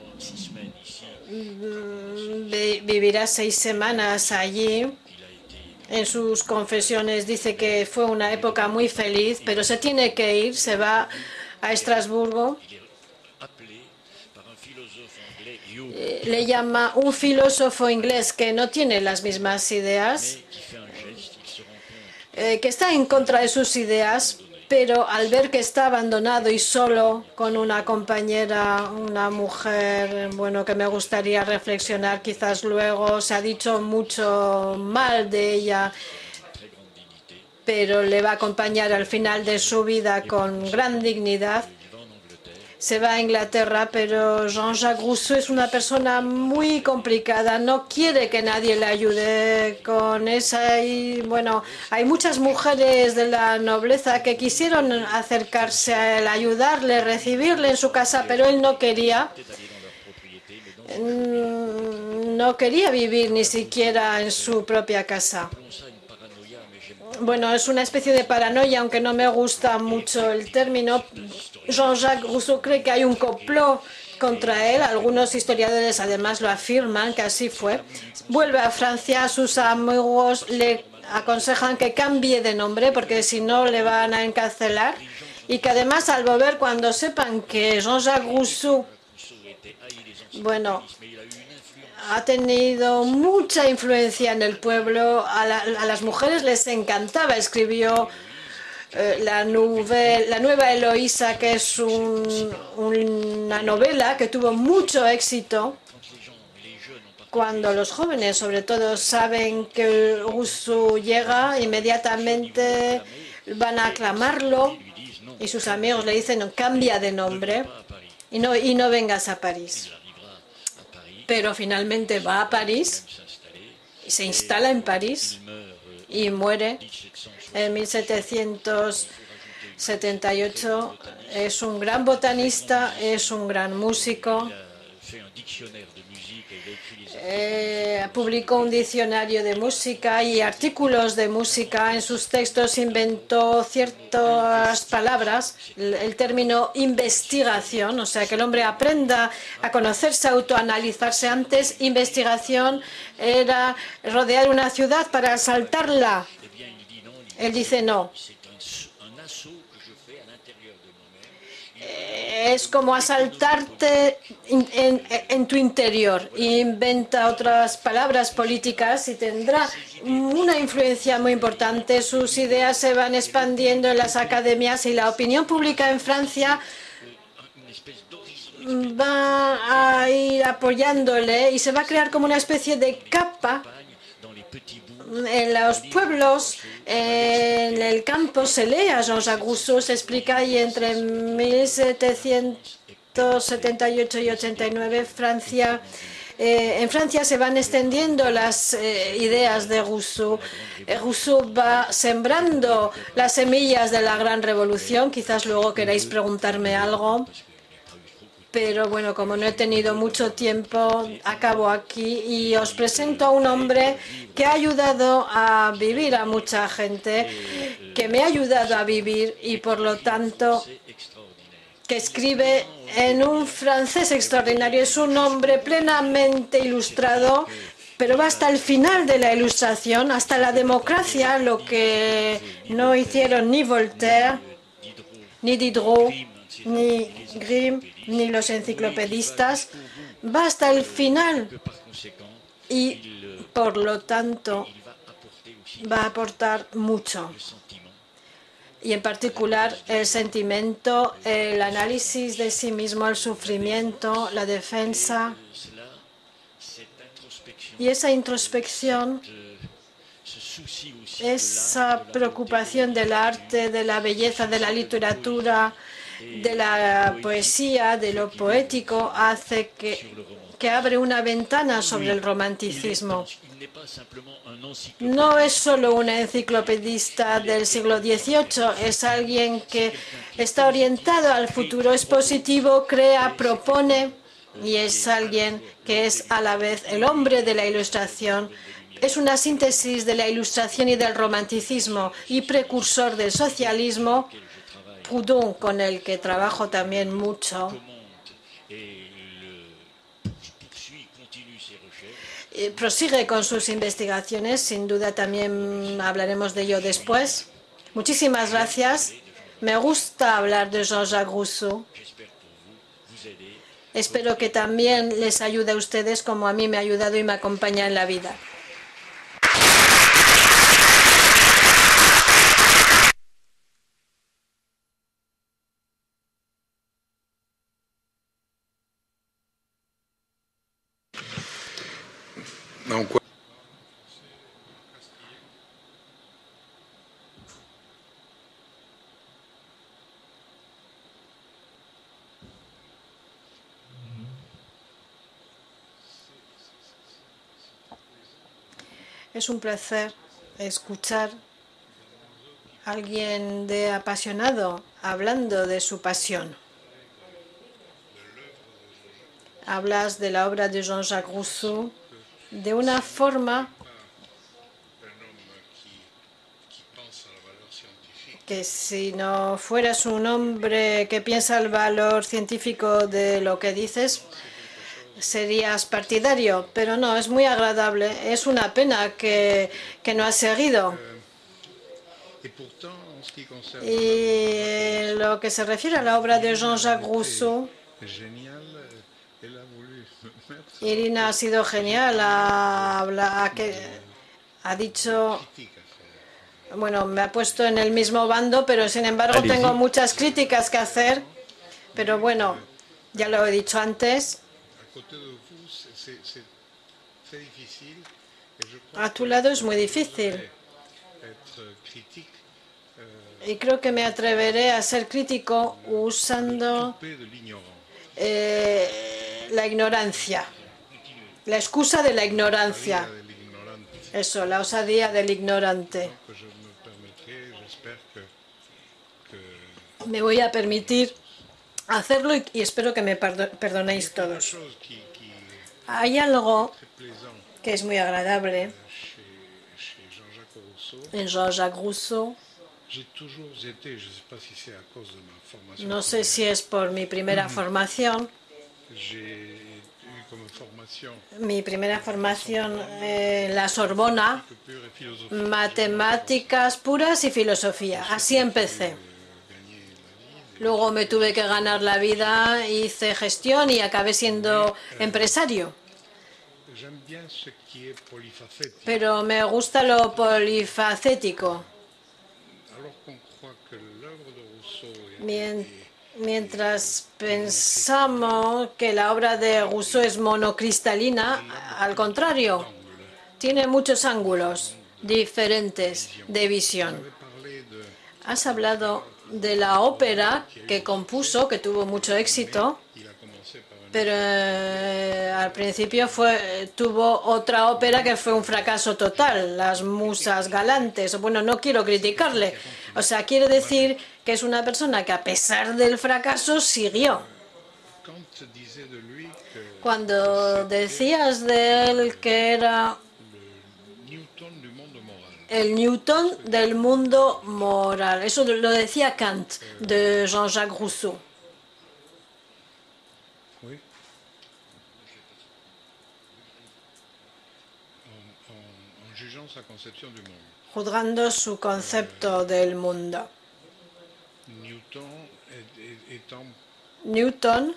Vivirá seis semanas allí. En sus confesiones dice que fue una época muy feliz, pero se tiene que ir, se va a Estrasburgo. eh, le llama un filósofo inglés que no tiene las mismas ideas, eh, que está en contra de sus ideas, pero al ver que está abandonado y solo con una compañera, una mujer, bueno, que me gustaría reflexionar, quizás luego se ha dicho mucho mal de ella, pero le va a acompañar al final de su vida con gran dignidad. Se va a Inglaterra, pero Jean-Jacques Rousseau es una persona muy complicada, no quiere que nadie le ayude con esa. Y bueno, hay muchas mujeres de la nobleza que quisieron acercarse a él, ayudarle, recibirle en su casa, pero él no quería. No quería vivir ni siquiera en su propia casa. Bueno, es una especie de paranoia, aunque no me gusta mucho el término. Jean-Jacques Rousseau cree que hay un complot contra él. Algunos historiadores además lo afirman que así fue. Vuelve a Francia, sus amigos le aconsejan que cambie de nombre porque si no le van a encarcelar. Y que además al volver, cuando sepan que Jean-Jacques Rousseau, bueno, ha tenido mucha influencia en el pueblo, a, la, a las mujeres les encantaba, escribió eh, la, nube, la Nueva Eloísa, que es un, una novela que tuvo mucho éxito. Cuando los jóvenes, sobre todo, saben que Rousseau llega, inmediatamente van a aclamarlo y sus amigos le dicen, no, cambia de nombre y no, y no vengas a París. Pero finalmente va a París, se instala en París y muere en mil setecientos setenta y ocho. Es un gran botanista, es un gran músico. Eh, publicó un diccionario de música y artículos de música. En sus textos inventó ciertas palabras, el, el término investigación, o sea, que el hombre aprenda a conocerse, a autoanalizarse. Antes, investigación era rodear una ciudad para asaltarla. Él dice no. Es como asaltarte en, en, en tu interior. Inventa otras palabras políticas y tendrá una influencia muy importante. Sus ideas se van expandiendo en las academias y la opinión pública en Francia va a ir apoyándole y se va a crear como una especie de capa. En los pueblos, en el campo, se lee a Jean-Jacques Rousseau, se explica, y entre mil setecientos setenta y ocho y ochenta y nueve Francia, eh, en Francia se van extendiendo las eh, ideas de Rousseau. Eh, Rousseau va sembrando las semillas de la gran revolución. Quizás luego queráis preguntarme algo. Pero bueno, como no he tenido mucho tiempo, acabo aquí y os presento a un hombre que ha ayudado a vivir a mucha gente, que me ha ayudado a vivir y por lo tanto que escribe en un francés extraordinario. Es un hombre plenamente ilustrado, pero va hasta el final de la ilustración, hasta la democracia, lo que no hicieron ni Voltaire, ni Diderot, ni Grimm, ni los enciclopedistas. Va hasta el final y, por lo tanto, va a aportar mucho. Y, en particular, el sentimiento, el análisis de sí mismo, el sufrimiento, la defensa. Y esa introspección, esa preocupación del arte, de la belleza, de la literatura, de la poesía, de lo poético, hace que, que abre una ventana sobre el romanticismo. No es solo un enciclopedista del siglo dieciocho, es alguien que está orientado al futuro, es positivo, crea, propone, y es alguien que es a la vez el hombre de la Ilustración. Es una síntesis de la Ilustración y del romanticismo y precursor del socialismo. Proudhon, con el que trabajo también mucho, prosigue con sus investigaciones. Sin duda también hablaremos de ello después. Muchísimas gracias. Me gusta hablar de Jean-Jacques Rousseau Espero que también les ayude a ustedes como a mí me ha ayudado y me acompaña en la vida. Es un placer escuchar a alguien de apasionado hablando de su pasión. Hablas de la obra de Jean-Jacques Rousseau de una forma que si no fueras un hombre que piensa el valor científico de lo que dices, serías partidario, pero no, es muy agradable. Es una pena que, que no has seguido. Y lo que se refiere a la obra de Jean-Jacques Rousseau, Irina ha sido genial, ha, ha, ha dicho... Bueno, me ha puesto en el mismo bando, pero sin embargo tengo muchas críticas que hacer. Pero bueno, ya lo he dicho antes. A tu lado es muy difícil. Y creo que me atreveré a ser crítico usando eh, la ignorancia. La excusa de la ignorancia. Eso, la osadía del ignorante. Me voy a permitir hacerlo y, y espero que me perdonéis todos. Hay algo que es muy agradable en Jean-Jacques Rousseau. No sé si es por mi primera formación. Mi primera formación en la Sorbona, matemáticas puras y filosofía. Así empecé. Luego me tuve que ganar la vida, hice gestión y acabé siendo empresario. Pero me gusta lo polifacético. Mientras pensamos que la obra de Rousseau es monocristalina, al contrario, tiene muchos ángulos diferentes de visión. Has hablado de la ópera que compuso, que tuvo mucho éxito, pero eh, al principio fue, tuvo otra ópera que fue un fracaso total, Las Musas Galantes. Bueno, no quiero criticarle. O sea, quiere decir que es una persona que a pesar del fracaso siguió. Cuando decías de él que era el Newton del mundo moral, eso lo decía Kant, de Jean-Jacques Rousseau. Juzgando su concepto del mundo. Newton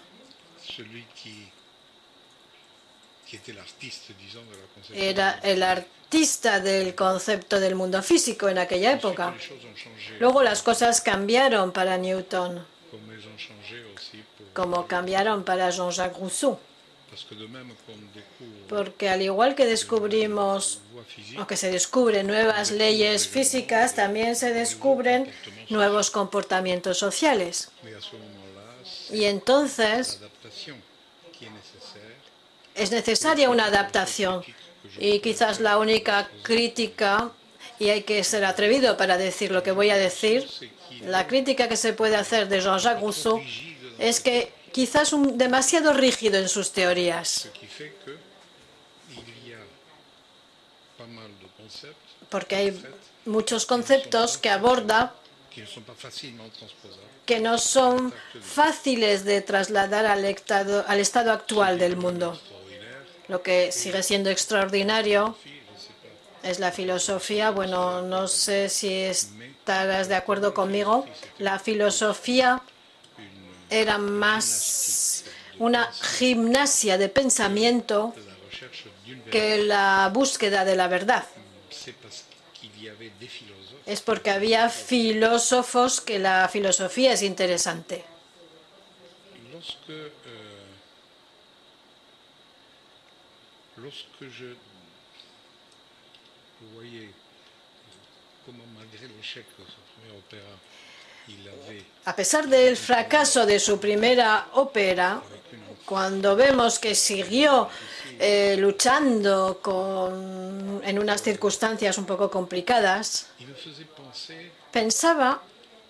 era el artista del concepto del mundo físico en aquella época. Luego las cosas cambiaron para Newton, como cambiaron para Jean-Jacques Rousseau. Porque al igual que descubrimos, o que se descubren nuevas leyes físicas, también se descubren nuevos comportamientos sociales. Y entonces es necesaria una adaptación. Y quizás la única crítica, y hay que ser atrevido para decir lo que voy a decir, la crítica que se puede hacer de Jean-Jacques Rousseau es que quizás un demasiado rígido en sus teorías. Porque hay muchos conceptos que aborda que no son fáciles de trasladar al estado, al estado actual del mundo. Lo que sigue siendo extraordinario es la filosofía. Bueno, no sé si estarás de acuerdo conmigo. La filosofía era más una gimnasia de pensamiento que la búsqueda de la verdad. Es porque había filósofos que la filosofía es interesante. A pesar del fracaso de su primera ópera, cuando vemos que siguió eh, luchando con, en unas circunstancias un poco complicadas, pensaba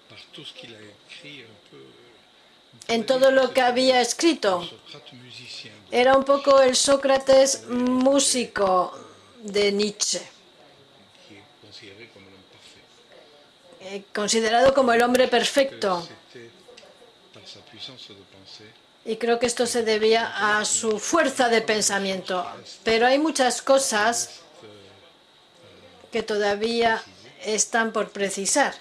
en todo lo que había escrito. Era un poco el Sócrates músico de Nietzsche, eh, considerado como el hombre perfecto. Y creo que esto se debía a su fuerza de pensamiento. Pero hay muchas cosas que todavía están por precisar.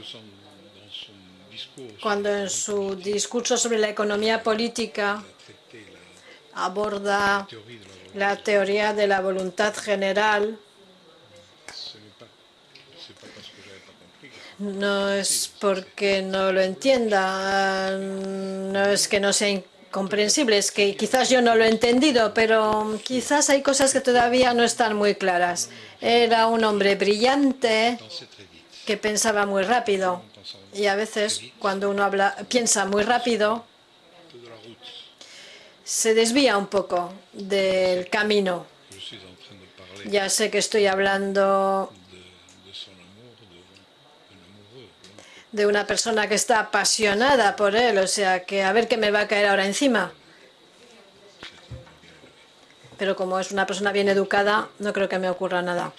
Cuando en su discurso sobre la economía política aborda la teoría de la voluntad general, no es porque no lo entienda, no es que no sea incomprensible, es que quizás yo no lo he entendido, pero quizás hay cosas que todavía no están muy claras. Era un hombre brillante que pensaba muy rápido, y a veces cuando uno habla, piensa muy rápido, se desvía un poco del camino. Ya sé que estoy hablando de una persona que está apasionada por él, o sea que a ver qué me va a caer ahora encima. Pero como es una persona bien educada, no creo que me ocurra nada.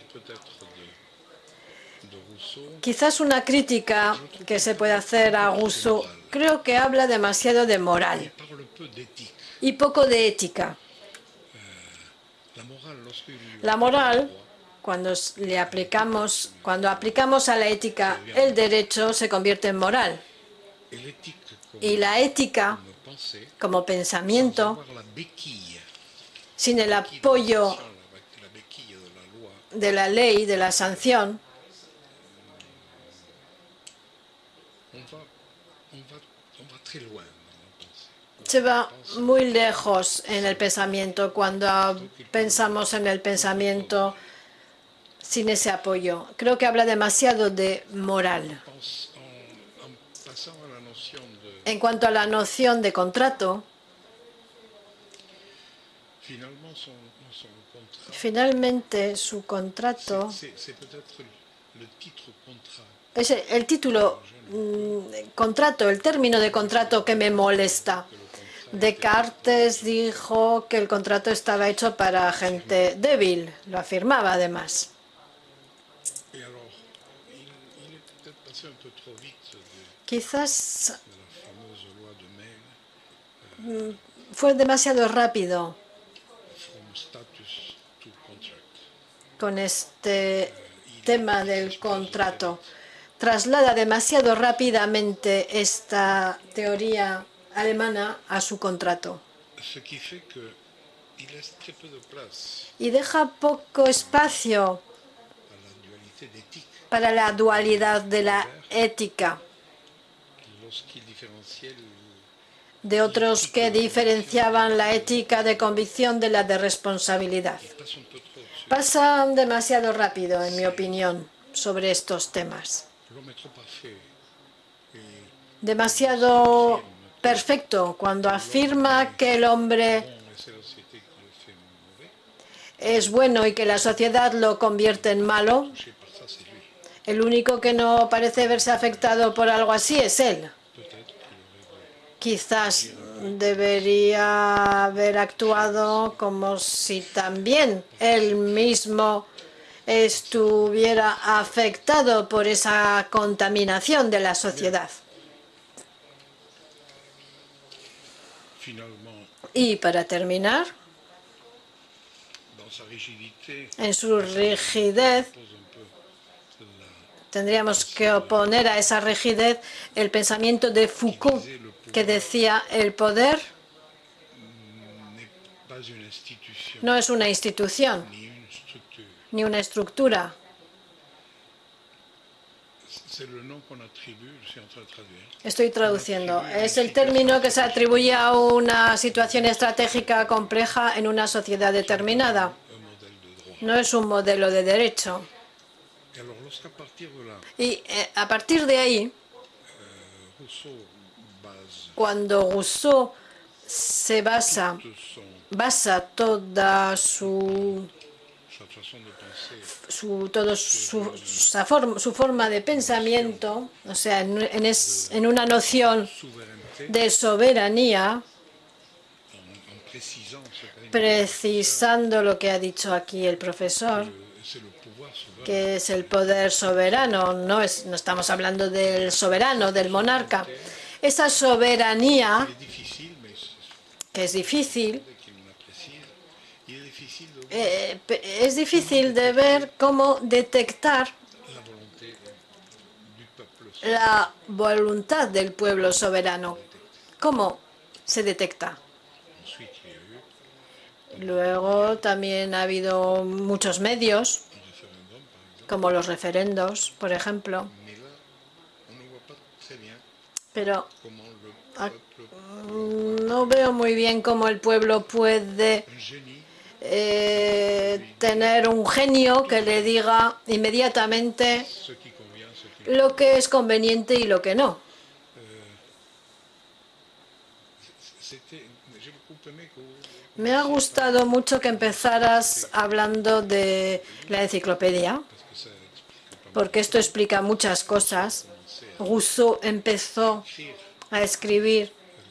Quizás una crítica que se puede hacer a Rousseau, creo que habla demasiado de moral y poco de ética. La moral, cuando le aplicamos, cuando aplicamos a la ética el derecho, se convierte en moral. Y la ética, como pensamiento, sin el apoyo de la ley, de la sanción, se va muy lejos en el pensamiento cuando pensamos en el pensamiento sin ese apoyo. Creo que habla demasiado de moral. En cuanto a la noción de contrato, finalmente su contrato es el título contrato, el término de contrato que me molesta. Descartes dijo que el contrato estaba hecho para gente débil, lo afirmaba además. Quizás fue demasiado rápido con este tema del contrato. Traslada demasiado rápidamente esta teoría alemana a su contrato. Y deja poco espacio para la dualidad de la ética, de otros que diferenciaban la ética de convicción de la de responsabilidad. Pasan demasiado rápido, en mi opinión, sobre estos temas. Demasiado perfecto cuando afirma que el hombre es bueno y que la sociedad lo convierte en malo. El único que no parece verse afectado por algo así es él. Quizás debería haber actuado como si también él mismo estuviera afectado por esa contaminación de la sociedad. Y para terminar, en su rigidez, tendríamos que oponer a esa rigidez el pensamiento de Foucault, que decía el poder No es una institución ni una estructura. Estoy traduciendo. Es el término que se atribuye a una situación estratégica compleja en una sociedad determinada. No es un modelo de derecho. Y eh, a partir de ahí, cuando Rousseau se basa, basa toda su Su, todo su, su, forma, su forma de pensamiento, o sea, en, en, es, en una noción de soberanía, precisando lo que ha dicho aquí el profesor, que es el poder soberano, no, es, no estamos hablando del soberano, del monarca. Esa soberanía, que es difícil, eh, es difícil de ver cómo detectar la voluntad del pueblo soberano. ¿Cómo se detecta? Luego también ha habido muchos medios, como los referendos, por ejemplo. Pero no veo muy bien cómo el pueblo puede eh, tener un genio que le diga inmediatamente lo que es conveniente y lo que no. Me ha gustado mucho que empezaras hablando de la enciclopedia, porque esto explica muchas cosas. Rousseau empezó a escribir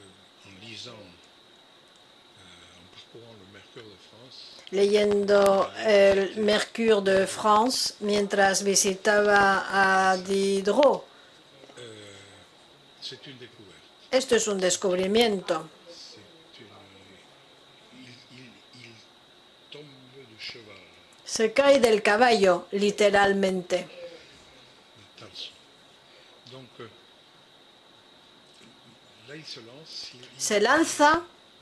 leyendo el Mercure de France mientras visitaba a Diderot. Esto es un descubrimiento. Se cae del caballo, literalmente. Se lanza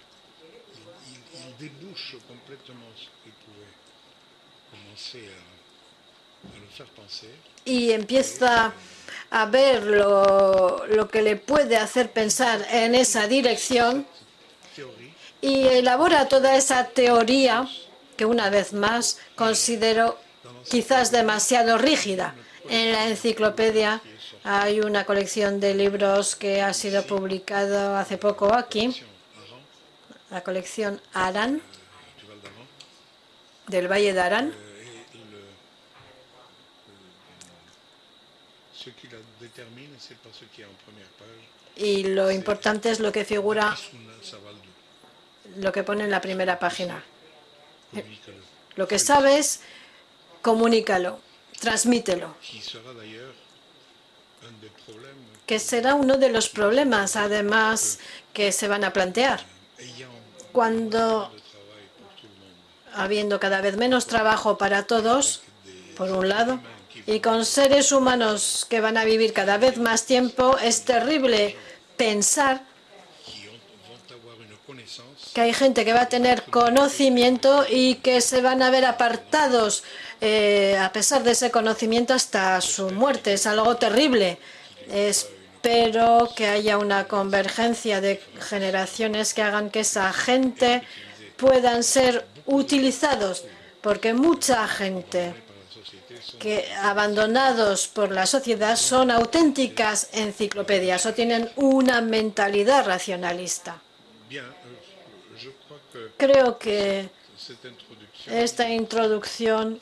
y empieza a ver lo, lo que le puede hacer pensar en esa dirección y elabora toda esa teoría que una vez más considero quizás demasiado rígida. En la enciclopedia hay una colección de libros que ha sido publicado hace poco aquí, la colección Aran, del Valle de Arán. Y lo importante es lo que figura, lo que pone en la primera página. Lo que sabes, comunícalo, transmítelo. Que será uno de los problemas, además, que se van a plantear. Cuando, habiendo cada vez menos trabajo para todos, por un lado, y con seres humanos que van a vivir cada vez más tiempo, es terrible pensar que hay gente que va a tener conocimiento y que se van a ver apartados eh, a pesar de ese conocimiento hasta su muerte. Es algo terrible. Espero que haya una convergencia de generaciones que hagan que esa gente puedan ser utilizados, porque mucha gente que abandonados por la sociedad son auténticas enciclopedias o tienen una mentalidad racionalista. Creo que esta introducción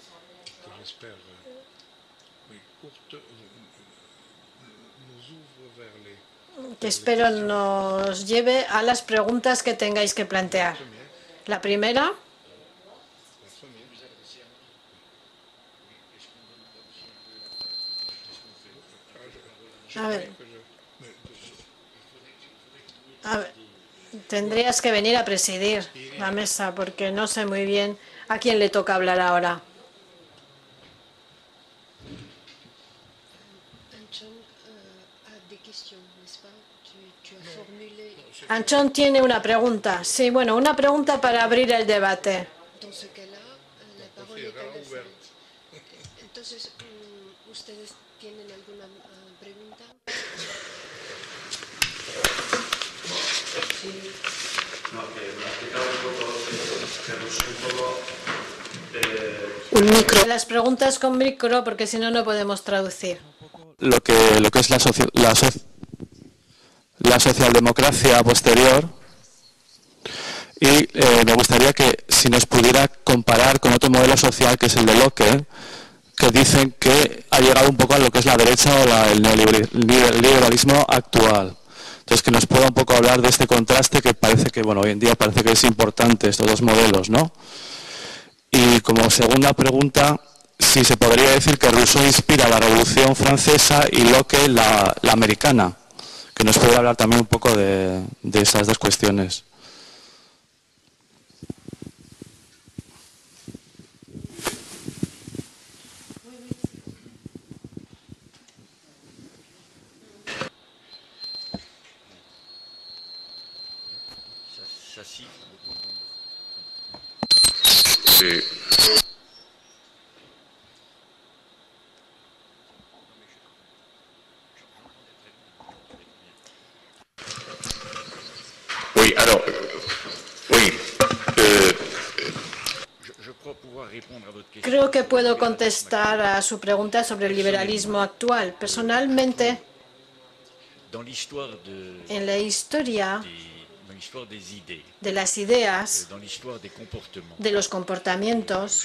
que espero nos lleve a las preguntas que tengáis que plantear. La primera. A ver. A ver. Tendrías que venir a presidir la mesa porque no sé muy bien a quién le toca hablar ahora. Anchón tiene una pregunta. Sí, bueno, una pregunta para abrir el debate.
Entonces, ¿ustedes tienen alguna uh, pregunta?
Sí. No, que me ha explicado un poco, que un poco eh,
un micro. Las preguntas con micro, porque si no, no podemos traducir.
Lo que, lo que es la, socio, la, so, la socialdemocracia posterior, y eh, me gustaría que si nos pudiera comparar con otro modelo social que es el de Locke, que dicen que ha llegado un poco a lo que es la derecha o la, el neoliberalismo actual. Entonces, que nos pueda un poco hablar de este contraste que parece que, bueno, hoy en día parece que es importante estos dos modelos, ¿no? Y como segunda pregunta, si se podría decir que Rousseau inspira la Revolución Francesa y Locke la, la americana, que nos pudiera hablar también un poco de, de esas dos cuestiones.
Sí. Oui, alors, oui. Euh,
Creo que puedo contestar a su pregunta sobre el liberalismo actual. Personalmente, en la historia de las ideas, de los comportamientos,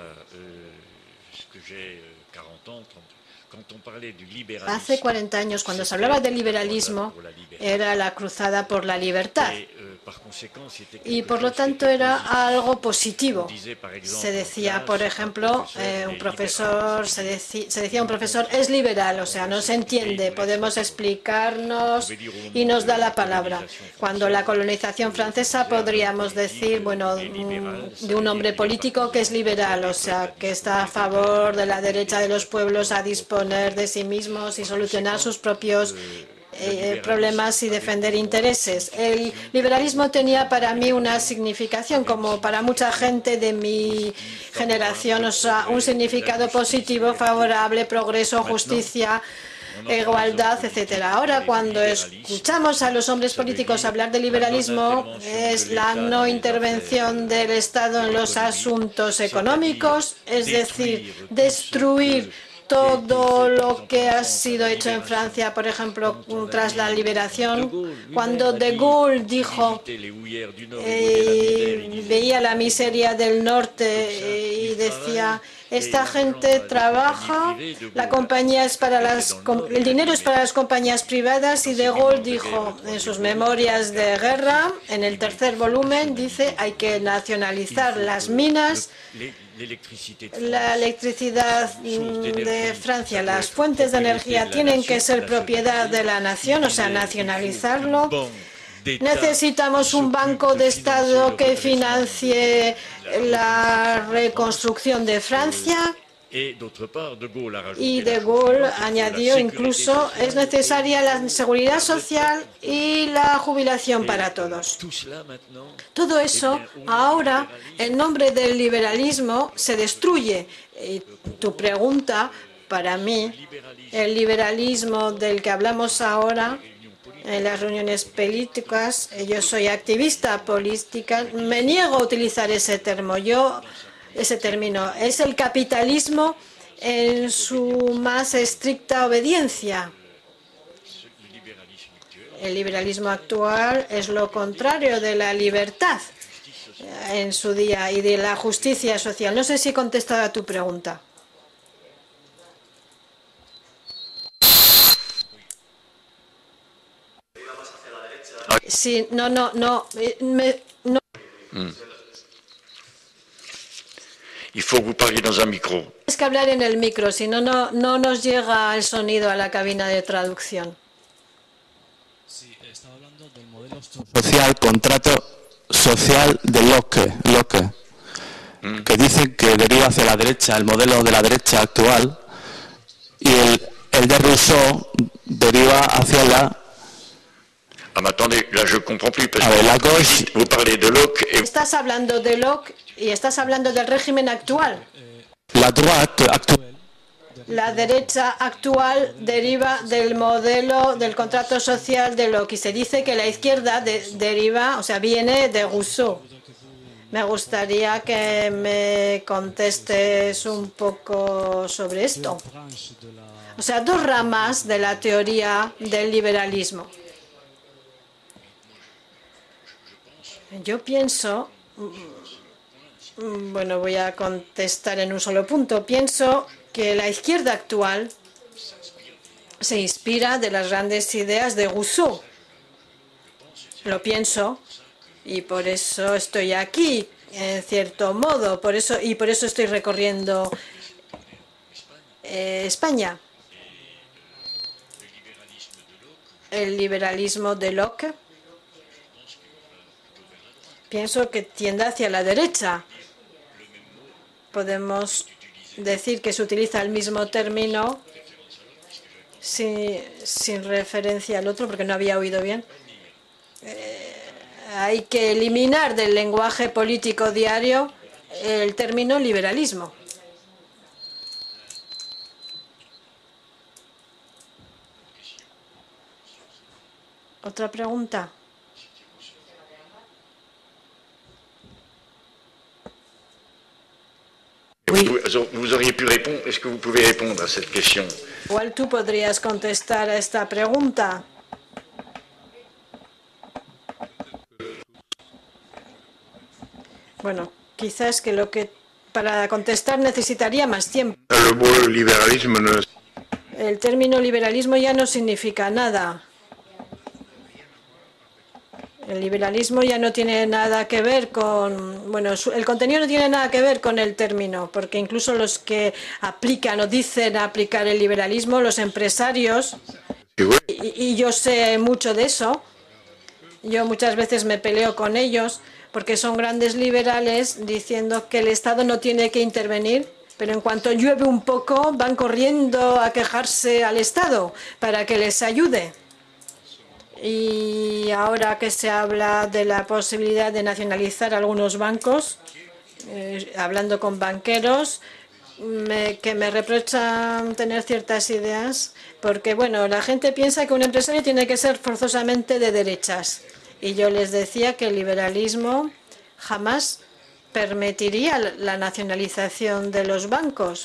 hace cuarenta años, cuando se hablaba del liberalismo, era la cruzada por la libertad. Y por lo tanto era algo positivo. Se decía, por ejemplo, eh, un profesor, se, deci se decía un profesor es liberal, o sea, no se entiende, podemos explicarnos y nos da la palabra. Cuando la colonización francesa podríamos decir, bueno, de un hombre político que es liberal, o sea, que está a favor de la derecha de los pueblos a disponer de sí mismos y solucionar sus propios Eh, problemas y defender intereses. El liberalismo tenía para mí una significación, como para mucha gente de mi generación, o sea, un significado positivo, favorable, progreso, justicia, igualdad, etcétera. Ahora, cuando escuchamos a los hombres políticos hablar de liberalismo, es la no intervención del Estado en los asuntos económicos, es decir, destruir todo lo que ha sido hecho en Francia, por ejemplo, tras la liberación, cuando de Gaulle dijo, eh, veía la miseria del norte eh, y decía, esta gente trabaja, la compañía es para las, el dinero es para las compañías privadas, y de Gaulle dijo en sus memorias de guerra, en el tercer volumen, dice, hay que nacionalizar las minas, la electricidad de Francia, las fuentes de energía tienen que ser propiedad de la nación, o sea, nacionalizarlo. Necesitamos un banco de Estado que financie la reconstrucción de Francia. Y de Gaulle añadió incluso, es necesaria la seguridad social y la jubilación para todos. Todo eso ahora, en nombre del liberalismo, se destruye. Y tu pregunta, para mí, el liberalismo del que hablamos ahora, en las reuniones políticas, yo soy activista política, me niego a utilizar ese término. Yo ese término. Es el capitalismo en su más estricta obediencia. El liberalismo actual es lo contrario de la libertad en su día y de la justicia social. No sé si he contestado a tu pregunta. Sí, no, no, no. Me, no.
Mm. Il faut que vous parliez dans un micro.
Tienes que hablar en el micro, si no, no, no nos llega el sonido a la cabina de traducción.
Sí, estaba hablando del modelo social, contrato social de Locke, Locke mm. que dicen que deriva hacia la derecha, el modelo de la derecha actual, y el, el de Rousseau deriva hacia la
Ah, mais attendez, là je comprends plus, parce
A ver, la
que
gauche,
vous parlez de Locke et
Estás hablando de Locke y estás hablando del régimen actual.
la droite actuelle,
La derecha actual deriva del modelo del contrato social de Locke y se dice que la izquierda de- deriva, o sea, viene de Rousseau. Me gustaría que me contestes un poco sobre esto. O sea, dos ramas de la teoría del liberalismo. Yo pienso, mm, bueno, voy a contestar en un solo punto. Pienso que la izquierda actual se inspira de las grandes ideas de Rousseau. Lo pienso y por eso estoy aquí, en cierto modo, por eso y por eso estoy recorriendo eh, España. El liberalismo de Locke, pienso que tiende hacia la derecha. Podemos decir que se utiliza el mismo término sin, sin referencia al otro, porque no había oído bien. Eh, hay que eliminar del lenguaje político diario el término liberalismo. ¿Otra pregunta?
vous, vous auriez pu répondre, est-ce que vous pouvez répondre à cette question?
Igual tú podrías contestar a esta pregunta. Bueno, quizás que lo que para contestar necesitaría más tiempo.
Le mot libéralisme ne...
El término liberalismo ya no significa nada. El liberalismo ya no tiene nada que ver con... Bueno, el contenido no tiene nada que ver con el término, porque incluso los que aplican o dicen aplicar el liberalismo, los empresarios, y, y yo sé mucho de eso, yo muchas veces me peleo con ellos, porque son grandes liberales diciendo que el Estado no tiene que intervenir, pero en cuanto llueve un poco van corriendo a quejarse al Estado para que les ayude. Y ahora que se habla de la posibilidad de nacionalizar algunos bancos, eh, hablando con banqueros, me, que me reprochan tener ciertas ideas, porque bueno, la gente piensa que un empresario tiene que ser forzosamente de derechas. Y yo les decía que el liberalismo jamás permitiría la nacionalización de los bancos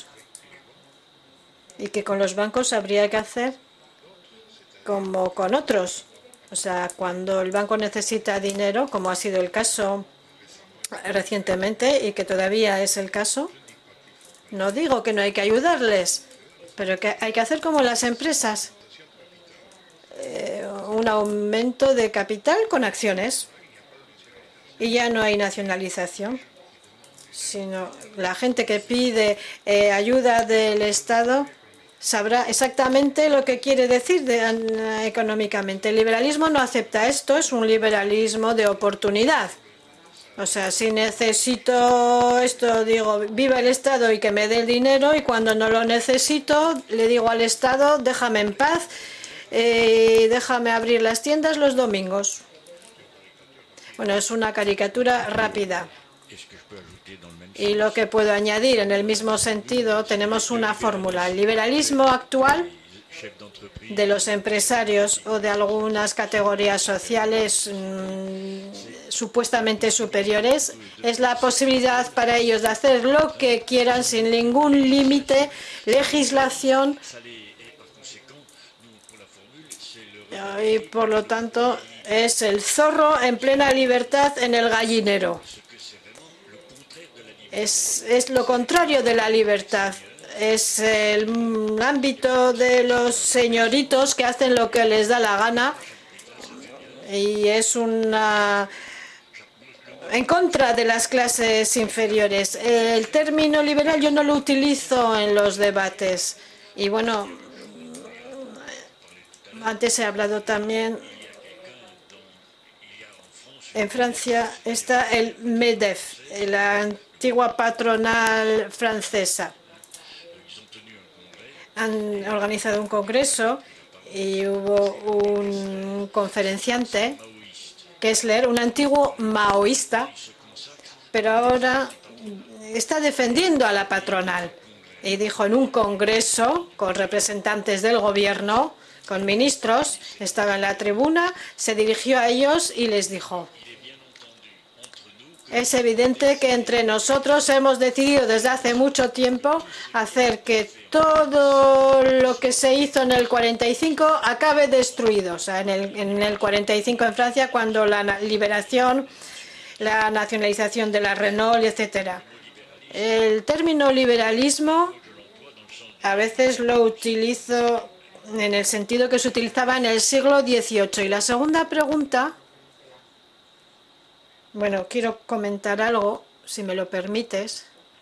y que con los bancos habría que hacer como con otros. O sea, cuando el banco necesita dinero, como ha sido el caso recientemente y que todavía es el caso, no digo que no hay que ayudarles, pero que hay que hacer como las empresas. Eh, un aumento de capital con acciones. Y ya no hay nacionalización, sino la gente que pide eh, ayuda del Estado sabrá exactamente lo que quiere decir de, uh, económicamente. El liberalismo no acepta esto, es un liberalismo de oportunidad. O sea, si necesito esto, digo, viva el Estado y que me dé el dinero, y cuando no lo necesito, le digo al Estado, déjame en paz y eh, déjame abrir las tiendas los domingos. Bueno, es una caricatura rápida. Y lo que puedo añadir en el mismo sentido, tenemos una fórmula. El liberalismo actual de los empresarios o de algunas categorías sociales mmm, supuestamente superiores es la posibilidad para ellos de hacer lo que quieran sin ningún límite, legislación, y por lo tanto es el zorro en plena libertad en el gallinero. Es, es lo contrario de la libertad. Es el ámbito de los señoritos que hacen lo que les da la gana y es una en contra de las clases inferiores. El término liberal yo no lo utilizo en los debates. Y bueno, antes he hablado también. En Francia está el MEDEF, la antigua patronal francesa. Han organizado un congreso y hubo un conferenciante, Kessler, un antiguo maoísta, pero ahora está defendiendo a la patronal. Y dijo en un congreso con representantes del gobierno, con ministros, estaba en la tribuna, se dirigió a ellos y les dijo: es evidente que entre nosotros hemos decidido desde hace mucho tiempo hacer que todo lo que se hizo en el cuarenta y cinco acabe destruido. O sea, en el, en el cuarenta y cinco en Francia, cuando la liberación, la nacionalización de la Renault, etcétera. El término liberalismo a veces lo utilizo en el sentido que se utilizaba en el siglo dieciocho. Y la segunda pregunta, bueno, quiero comentar algo, si me lo permites.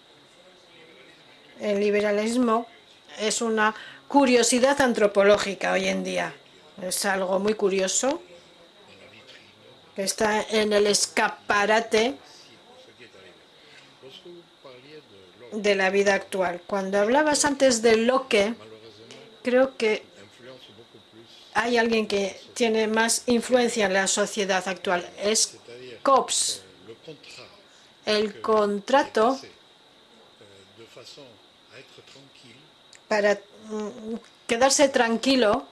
El liberalismo es una curiosidad antropológica hoy en día. Es algo muy curioso que está en el escaparate de la vida actual. Cuando hablabas antes de Locke, creo que hay alguien que tiene más influencia en la sociedad actual. Es Cobbes. El contrato para quedarse tranquilo,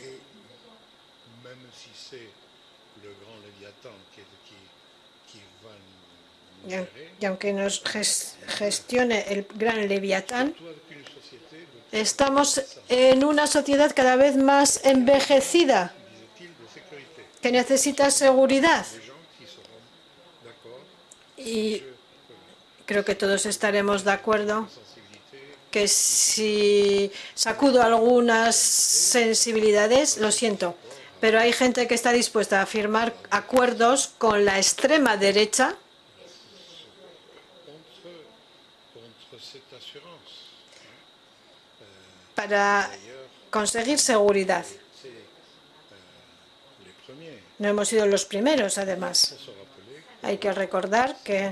y aunque nos gestione el gran Leviatán, estamos en una sociedad cada vez más envejecida que necesita seguridad. Y creo que todos estaremos de acuerdo que si sacudo algunas sensibilidades, lo siento, pero hay gente que está dispuesta a firmar acuerdos con la extrema derecha para conseguir seguridad. No hemos sido los primeros, además. Hay que recordar que,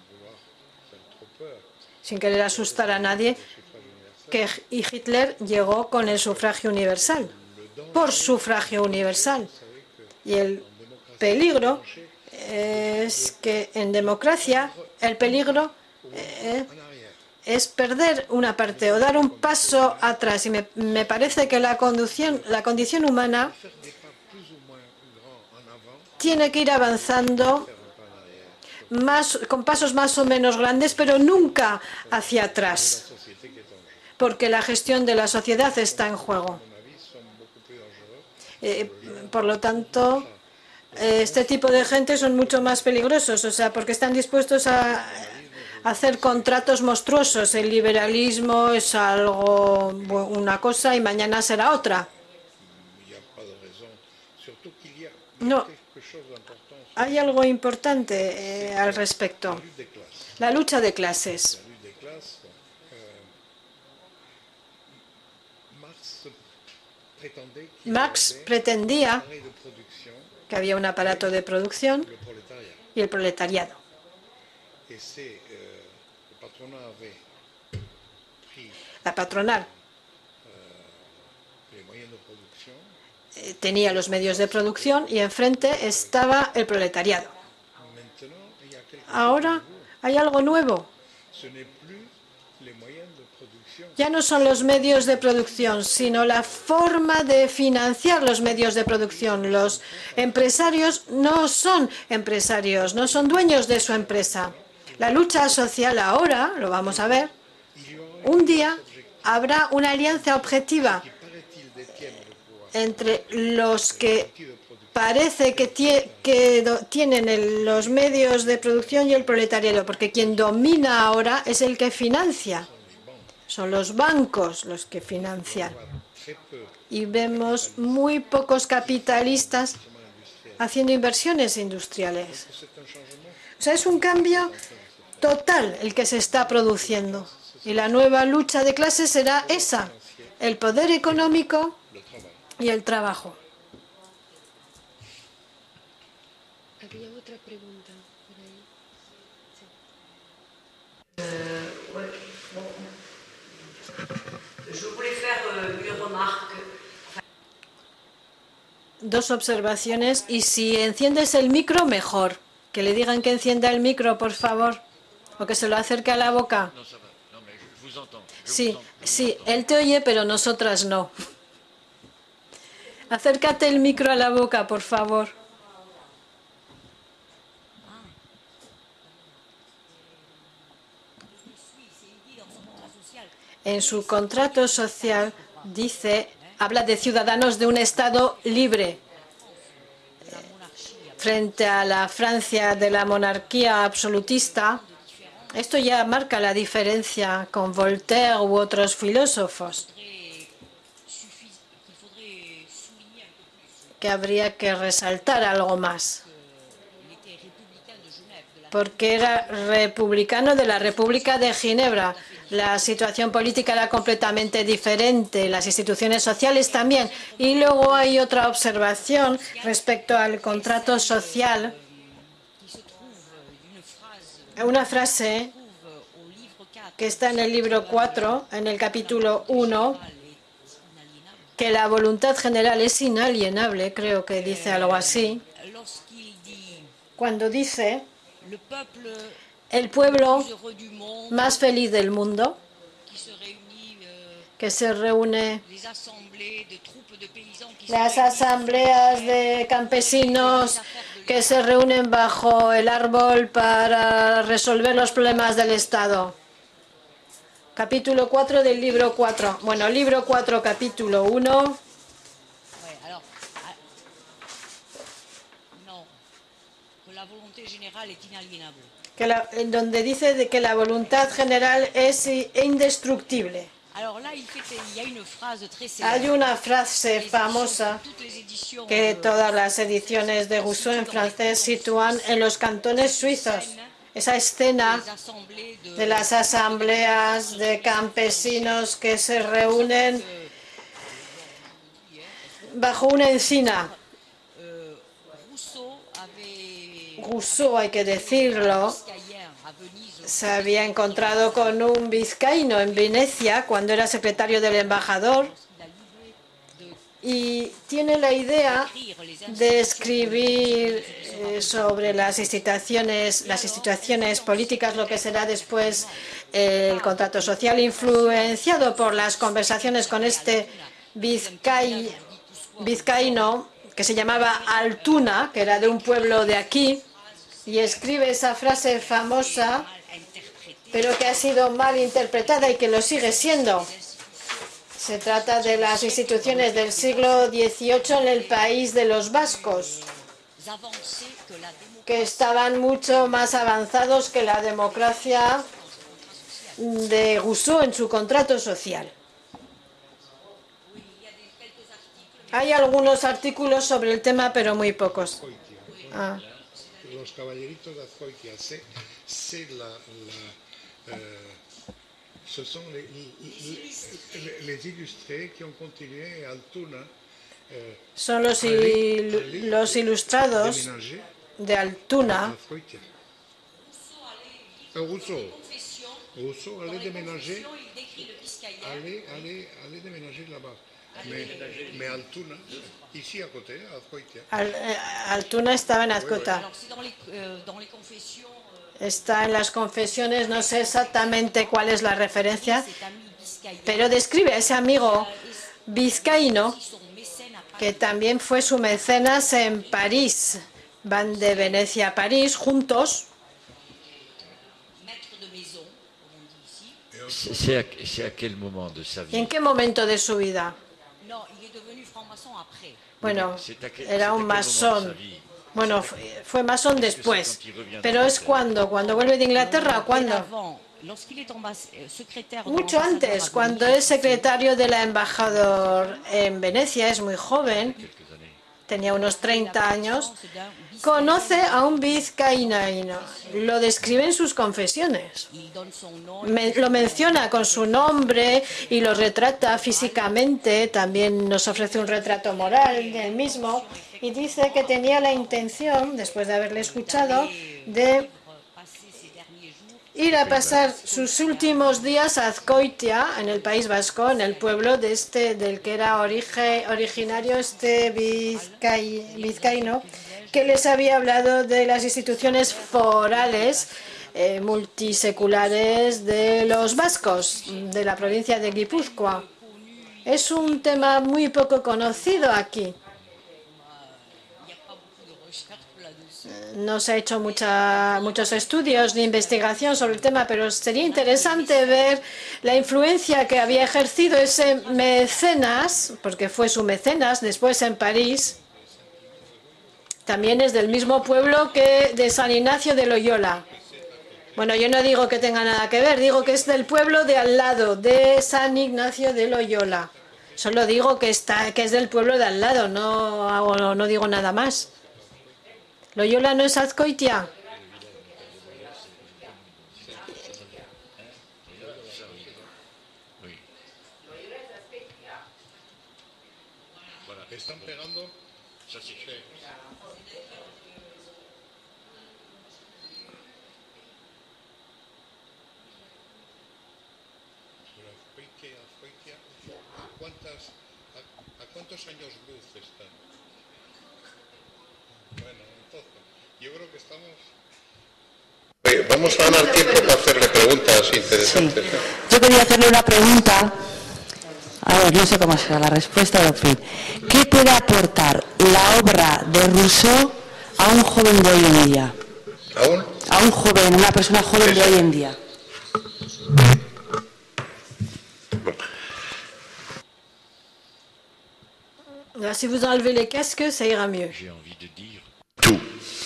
sin querer asustar a nadie, que Hitler llegó con el sufragio universal, por sufragio universal. Y el peligro es que en democracia el peligro eh, es perder una parte o dar un paso atrás. Y me, me parece que la condición, la condición humana tiene que ir avanzando más, con pasos más o menos grandes, pero nunca hacia atrás, porque la gestión de la sociedad está en juego. Eh, por lo tanto, eh, este tipo de gente son mucho más peligrosos, o sea, porque están dispuestos a hacer contratos monstruosos. El liberalismo es algo, una cosa y mañana será otra. No, hay algo importante eh, al respecto. La lucha de clases. Marx pretendía que había un aparato de producción y el proletariado. La patronal eh, tenía los medios de producción y enfrente estaba el proletariado. Ahora hay algo nuevo. Ya no son los medios de producción, sino la forma de financiar los medios de producción. Los empresarios no son empresarios, no son dueños de su empresa. La lucha social ahora, lo vamos a ver, un día habrá una alianza objetiva entre los que parece que, tie, que do, tienen el, los medios de producción y el proletariado, porque quien domina ahora es el que financia. Son los bancos los que financian. Y vemos muy pocos capitalistas haciendo inversiones industriales. O sea, es un cambio total el que se está produciendo. Y la nueva lucha de clases será esa, el poder económico y el trabajo.
Había otra pregunta por ahí. Sí.
Euh, ouais, bon. Je voulais faire euh, une remarque.
dos observaciones y si enciendes el micro, mejor. Que le digan que encienda el micro, por favor, o que se lo acerque a la boca. Sí, sí, él te oye, pero nosotras no. Acércate el micro a la boca, por favor. En su contrato social dice, habla de ciudadanos de un Estado libre. Frente a la Francia de la monarquía absolutista, esto ya marca la diferencia con Voltaire u otros filósofos, que habría que resaltar algo más, porque era republicano de la República de Ginebra. La situación política era completamente diferente, las instituciones sociales también. Y luego hay otra observación respecto al contrato social. Una frase que está en el libro cuatro, en el capítulo uno, que la voluntad general es inalienable, creo que dice algo así, cuando dice el pueblo más feliz del mundo, que se reúne, las asambleas de campesinos que se reúnen bajo el árbol para resolver los problemas del Estado. Capítulo cuatro del libro cuatro. Bueno, libro cuatro, capítulo uno. Que la, en donde dice de que la voluntad general es indestructible. Hay una frase famosa que todas las ediciones de Rousseau en francés sitúan en los cantones suizos. Esa escena de las asambleas de campesinos que se reúnen bajo una encina. Rousseau, hay que decirlo, se había encontrado con un vizcaíno en Venecia cuando era secretario del embajador y tiene la idea de escribir eh, sobre las instituciones, las instituciones políticas, lo que será después eh, el contrato social, influenciado por las conversaciones con este vizcay, vizcaíno que se llamaba Altuna, que era de un pueblo de aquí, y escribe esa frase famosa, pero que ha sido mal interpretada y que lo sigue siendo. Se trata de las instituciones del siglo dieciocho en el país de los vascos, que estaban mucho más avanzados que la democracia de Rousseau en su contrato social. Hay algunos artículos sobre el tema, pero muy pocos. Ah.
Los caballeritos de Azcoitia, c'est la, la, euh, ce sont les, les, les illustrés qui ont continué à Altuna. Euh,
Son los, il, los ilustrados de Altuna.
Rousseau, Rousseau allait déménager, allait, allait, allait déménager là-bas. Mais, mais Altuna, ici à côté, à Azcoitia.
Al, eh, Altuna estaba en Azcota. Está en las confesiones, no sé exactamente cuál es la referencia, pero describe a ese amigo vizcaíno que también fue su mecenas en París. Van de Venecia a París juntos. ¿Y en qué momento de su vida? Bueno, era un masón. Bueno, fue masón después. Pero es cuando, cuando vuelve de Inglaterra, ¿cuándo? Mucho antes, cuando es secretario de la embajador en Venecia, es muy joven, tenía unos treinta años, conoce a un vizcaíno, lo describe en sus confesiones. Me, lo menciona con su nombre y lo retrata físicamente, también nos ofrece un retrato moral del mismo y dice que tenía la intención, después de haberle escuchado, de ir a pasar sus últimos días a Azkoitia, en el País Vasco, en el pueblo de este, del que era orige, originario este vizcay, vizcaíno, que les había hablado de las instituciones forales eh, multiseculares de los vascos, de la provincia de Guipúzcoa. Es un tema muy poco conocido aquí. No se ha hecho mucha, muchos estudios ni investigación sobre el tema, pero sería interesante ver la influencia que había ejercido ese mecenas, porque fue su mecenas después en París. También es del mismo pueblo que de San Ignacio de Loyola. Bueno, yo no digo que tenga nada que ver, digo que es del pueblo de al lado, de San Ignacio de Loyola. Solo digo que, está, que es del pueblo de al lado, no, hago, no digo nada más. ¿Loyola no es Azkoitia?
Están pegando. Sí. ¿Cuántas, a, ¿A cuántos años luz están? Bueno, entonces, yo creo que estamos... Oye, vamos a ganar tiempo para hacerle preguntas interesantes.
Sí. Yo quería hacerle una pregunta, a ver, no sé cómo será la respuesta, pero en fin. ¿Qué puede aportar la obra de Rousseau a un joven de hoy en día?
¿A un?
A un joven, una persona joven de hoy en día.
Là, si vous enlevez les casques, ça ira mieux.
J'ai envie de dire
tout.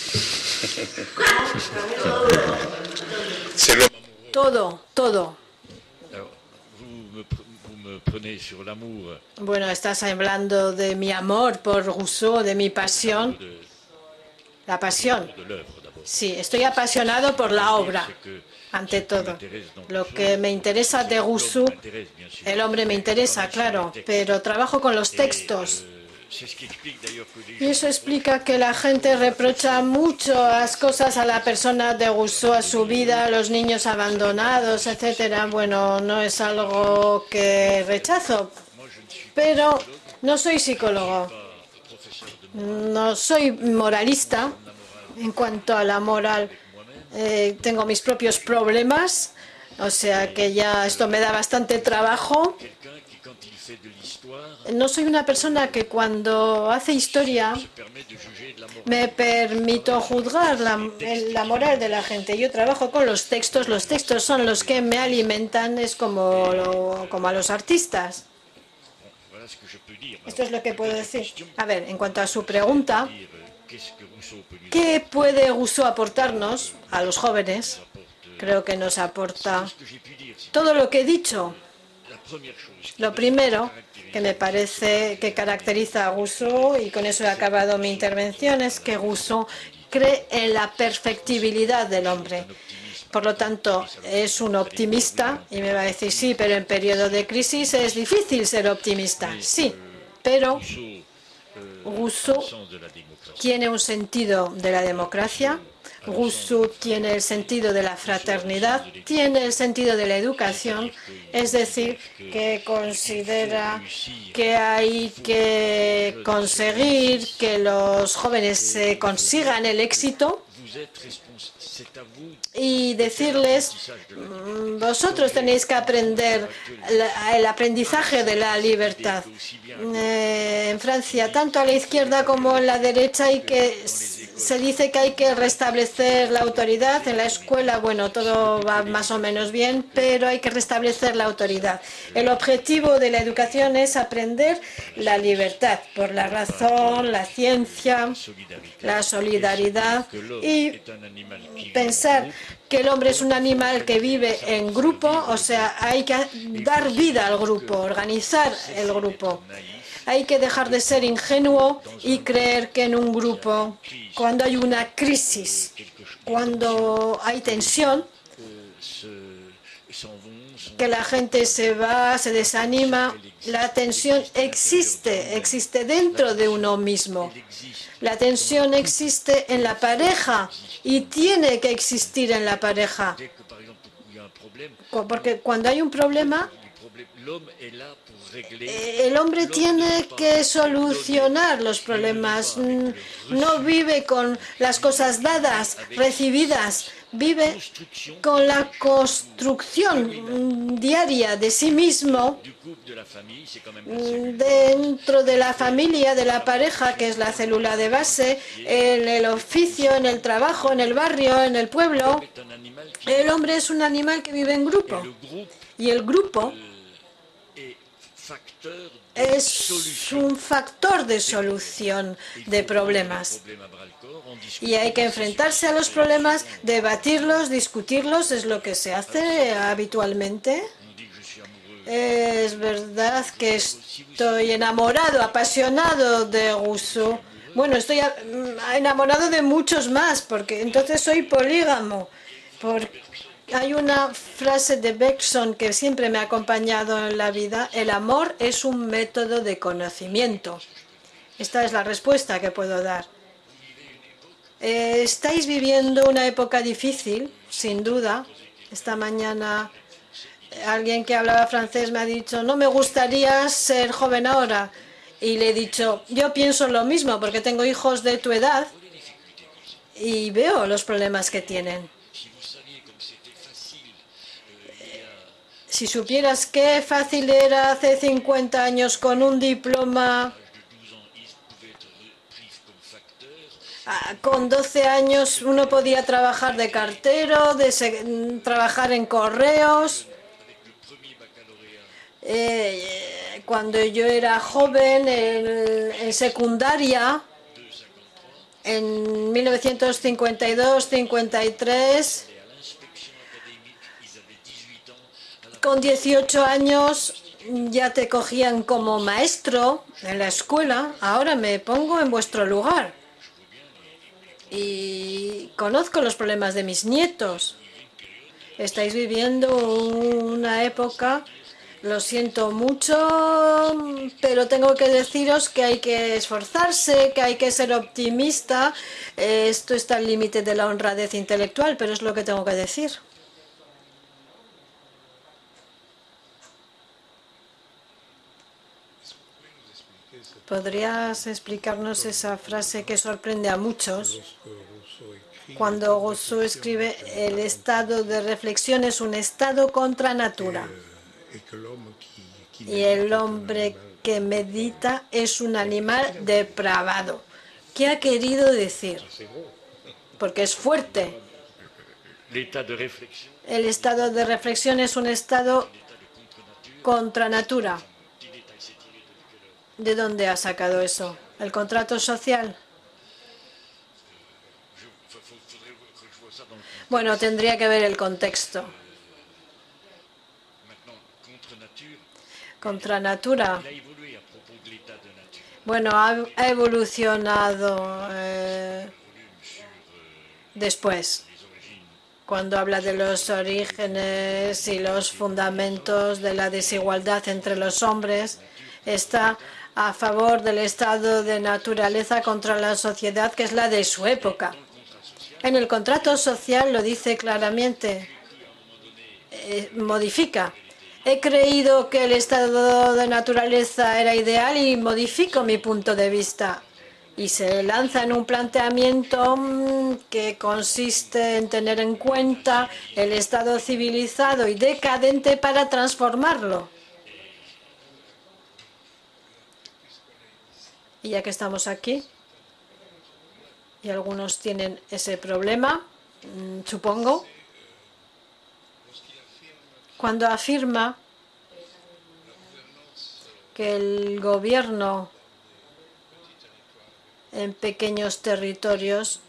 Todo, todo.
Alors, vous me, vous me prenez sur l'amour.
Bueno, estás hablando de mi amor por Rousseau, de mi pasión.
De,
La pasión.
de l'œuvre d'abord.
Sí, estoy apasionado por la obra, ante todo. Lo que me interesa de Rousseau, el hombre me interesa, claro, pero trabajo con los textos. Y eso explica que la gente reprocha muchas cosas a la persona de Rousseau, a su vida, a los niños abandonados, etcétera. Bueno, no es algo que rechazo, pero no soy psicólogo, no soy moralista. En cuanto a la moral, eh, tengo mis propios problemas, o sea que ya esto me da bastante trabajo. No soy una persona que cuando hace historia me permito juzgar la, la moral de la gente. Yo trabajo con los textos, los textos son los que me alimentan, es como, lo, como a los artistas. Esto es lo que puedo decir. A ver, en cuanto a su pregunta, ¿qué puede Rousseau aportarnos a los jóvenes? Creo que nos aporta todo lo que he dicho. Lo primero que me parece que caracteriza a Rousseau, y con eso he acabado mi intervención, es que Rousseau cree en la perfectibilidad del hombre. Por lo tanto, es un optimista y me va a decir, sí, pero en periodo de crisis es difícil ser optimista. Sí, pero Rousseau tiene un sentido de la democracia, Rousseau tiene el sentido de la fraternidad, tiene el sentido de la educación, es decir, que considera que hay que conseguir que los jóvenes eh, consigan el éxito y decirles, vosotros tenéis que aprender el aprendizaje de la libertad. Eh, en Francia, tanto a la izquierda como en la derecha, hay que, se dice que hay que restablecer la autoridad. En la escuela, bueno, todo va más o menos bien, pero hay que restablecer la autoridad. El objetivo de la educación es aprender la libertad por la razón, la ciencia, la solidaridad y pensar que el hombre es un animal que vive en grupo, o sea, hay que dar vida al grupo, organizar el grupo. Hay que dejar de ser ingenuo y creer que en un grupo, cuando hay una crisis, cuando hay tensión, que la gente se va, se desanima, la tensión existe, existe dentro de uno mismo. La tensión existe en la pareja y tiene que existir en la pareja. Porque cuando hay un problema, el hombre tiene que solucionar los problemas. No vive con las cosas dadas, recibidas. Vive con la construcción diaria de sí mismo dentro de la familia, de la pareja, que es la célula de base, en el oficio, en el trabajo, en el barrio, en el pueblo. El hombre es un animal que vive en grupo. Y el grupo es un factor de solución de problemas. Y hay que enfrentarse a los problemas, debatirlos, discutirlos, es lo que se hace habitualmente. Es verdad que estoy enamorado, apasionado de Rousseau. Bueno, estoy enamorado de muchos más, porque entonces soy polígamo. Porque hay una frase de Bergson que siempre me ha acompañado en la vida: el amor es un método de conocimiento. Esta es la respuesta que puedo dar. Eh, estáis viviendo una época difícil, sin duda. Esta mañana alguien que hablaba francés me ha dicho: no me gustaría ser joven ahora. Y le he dicho: yo pienso lo mismo, porque tengo hijos de tu edad y veo los problemas que tienen. Si supieras qué fácil era hace cincuenta años con un diploma, con doce años uno podía trabajar de cartero, de trabajar en correos. Eh, cuando yo era joven, en, en secundaria, en mil novecientos cincuenta y dos cincuenta y tres, con dieciocho años ya te cogían como maestro en la escuela. Ahora me pongo en vuestro lugar y conozco los problemas de mis nietos. Estáis viviendo una época, lo siento mucho, pero tengo que deciros que hay que esforzarse, que hay que ser optimista. Esto está al límite de la honradez intelectual, pero es lo que tengo que decir. ¿Podrías explicarnos esa frase que sorprende a muchos? Cuando Rousseau escribe: el estado de reflexión es un estado contra natura. Y el hombre que medita es un animal depravado. ¿Qué ha querido decir? Porque es fuerte. El estado de reflexión es un estado contra natura. ¿De dónde ha sacado eso? ¿El contrato social? Bueno, tendría que ver el contexto. Contra natura. Bueno, ha, ha evolucionado eh, después. Cuando habla de los orígenes y los fundamentos de la desigualdad entre los hombres, está a favor del estado de naturaleza contra la sociedad, que es la de su época. En el contrato social lo dice claramente, eh, modifica. He creído que el estado de naturaleza era ideal y modifico mi punto de vista. Y se lanza en un planteamiento que consiste en tener en cuenta el estado civilizado y decadente para transformarlo. Y ya que estamos aquí, y algunos tienen ese problema, supongo, cuando afirma que el gobierno en pequeños territorios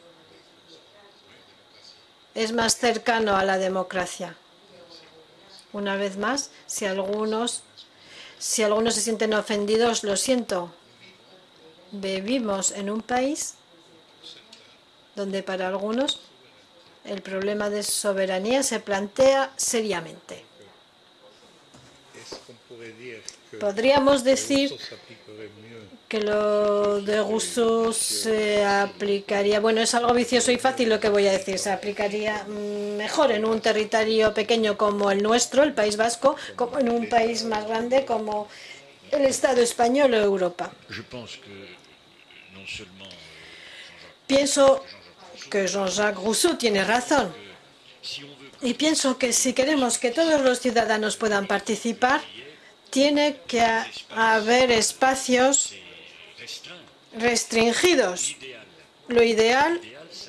es más cercano a la democracia. Una vez más, si algunos, si algunos se sienten ofendidos, lo siento. Vivimos en un país donde para algunos el problema de soberanía se plantea seriamente. Podríamos decir que lo de Rousseau se aplicaría, bueno, es algo vicioso y fácil lo que voy a decir, se aplicaría mejor en un territorio pequeño como el nuestro, el País Vasco, como en un país más grande como el Estado español o Europa. Pienso que Jean-Jacques Rousseau tiene razón y pienso que si queremos que todos los ciudadanos puedan participar, tiene que haber espacios restringidos. Lo ideal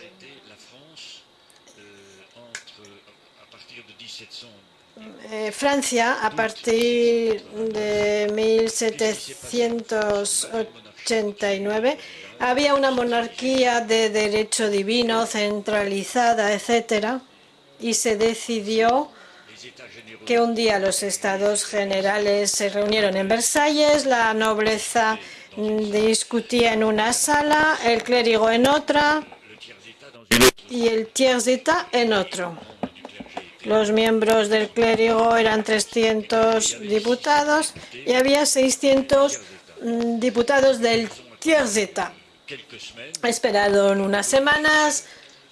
eh, Francia, a partir de mil setecientos ochenta y nueve, había una monarquía de derecho divino, centralizada, etcétera, y se decidió que un día los estados generales se reunieron en Versalles, la nobleza discutía en una sala, el clérigo en otra y el tiers état en otro. Los miembros del clérigo eran trescientos diputados y había seiscientos diputados del tiers état. Esperaron unas semanas.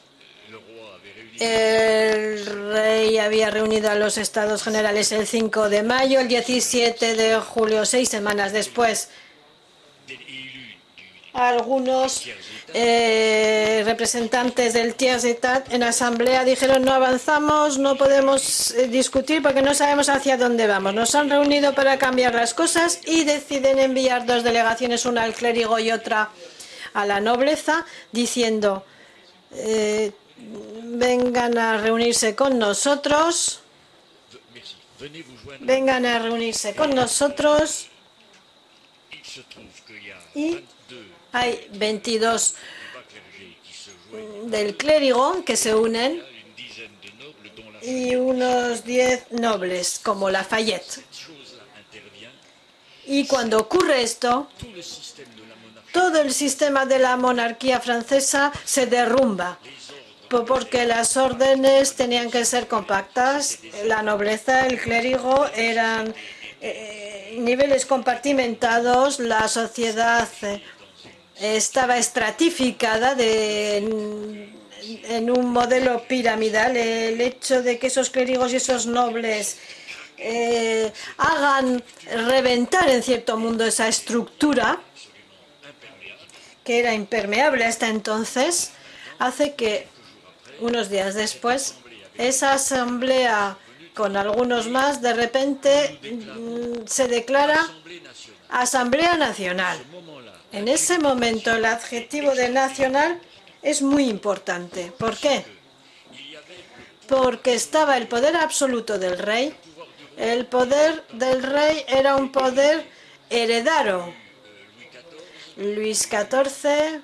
El rey había reunido a los estados generales el cinco de mayo, el diecisiete de julio, seis semanas después. Algunos eh, representantes del tiers état en asamblea dijeron: no avanzamos, no podemos eh, discutir porque no sabemos hacia dónde vamos. Nos han reunido para cambiar las cosas y deciden enviar dos delegaciones, una al clérigo y otra a la nobleza, diciendo eh, vengan a reunirse con nosotros, vengan a reunirse con nosotros y hay veintidós del clérigo que se unen y unos diez nobles como Lafayette. Y cuando ocurre esto, todo el sistema de la monarquía francesa se derrumba, porque las órdenes tenían que ser compactas, la nobleza, el clérigo eran eh, niveles compartimentados, la sociedad eh, estaba estratificada de, en, en un modelo piramidal. El hecho de que esos clérigos y esos nobles eh, hagan reventar en cierto mundo esa estructura, que era impermeable hasta entonces, hace que unos días después esa asamblea con algunos más de repente se declara Asamblea Nacional. En ese momento el adjetivo de nacional es muy importante. ¿Por qué? Porque estaba el poder absoluto del rey. El poder del rey era un poder heredado. Luis catorce,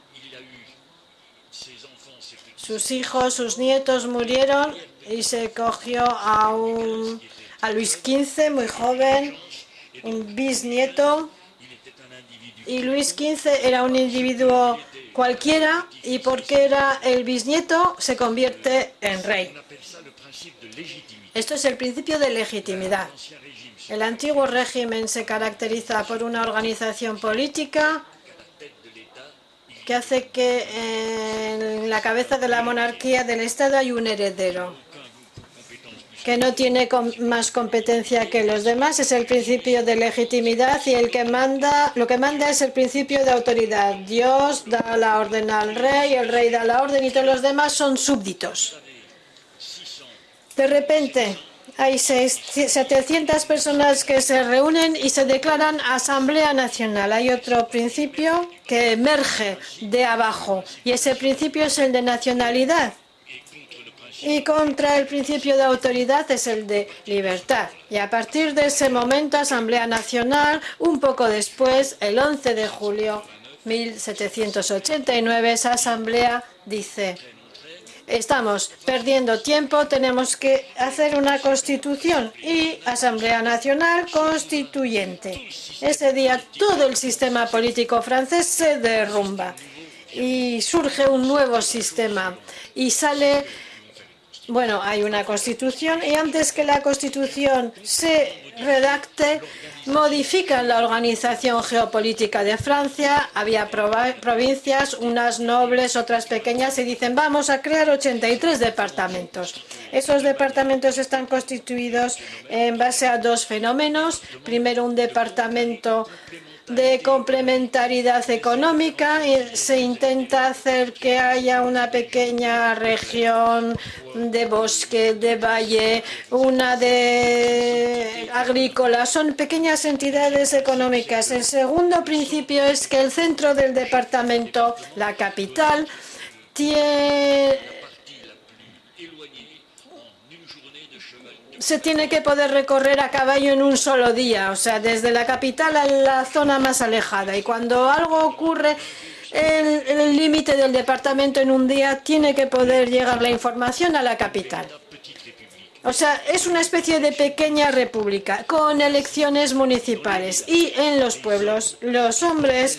sus hijos, sus nietos murieron y se cogió a, un, a Luis quince, muy joven, un bisnieto. Y Luis quince era un individuo cualquiera y porque era el bisnieto se convierte en rey. Esto es el principio de legitimidad. El antiguo régimen se caracteriza por una organización política que hace que en la cabeza de la monarquía del Estado hay un heredero que no tiene más competencia que los demás. Es el principio de legitimidad y el que manda, lo que manda es el principio de autoridad. Dios da la orden al rey, el rey da la orden y todos los demás son súbditos. De repente hay setecientas personas que se reúnen y se declaran Asamblea Nacional. Hay otro principio que emerge de abajo y ese principio es el de nacionalidad. Y contra el principio de autoridad es el de libertad. Y a partir de ese momento, Asamblea Nacional, un poco después, el once de julio de mil setecientos ochenta y nueve, esa asamblea dice: estamos perdiendo tiempo, tenemos que hacer una constitución y Asamblea Nacional Constituyente. Ese día todo el sistema político francés se derrumba y surge un nuevo sistema y sale Bueno, hay una constitución y antes que la constitución se redacte, modifican la organización geopolítica de Francia. Había provincias, unas nobles, otras pequeñas, y dicen vamos a crear ochenta y tres departamentos. Esos departamentos están constituidos en base a dos fenómenos. Primero, un departamento de complementariedad económica, y se intenta hacer que haya una pequeña región de bosque, de valle, una de agrícola. Son pequeñas entidades económicas. El segundo principio es que el centro del departamento, la capital, tiene se tiene que poder recorrer a caballo en un solo día, o sea, desde la capital a la zona más alejada. Y cuando algo ocurre en el límite del departamento en un día, tiene que poder llegar la información a la capital. O sea, es una especie de pequeña república con elecciones municipales. Y en los pueblos, los hombres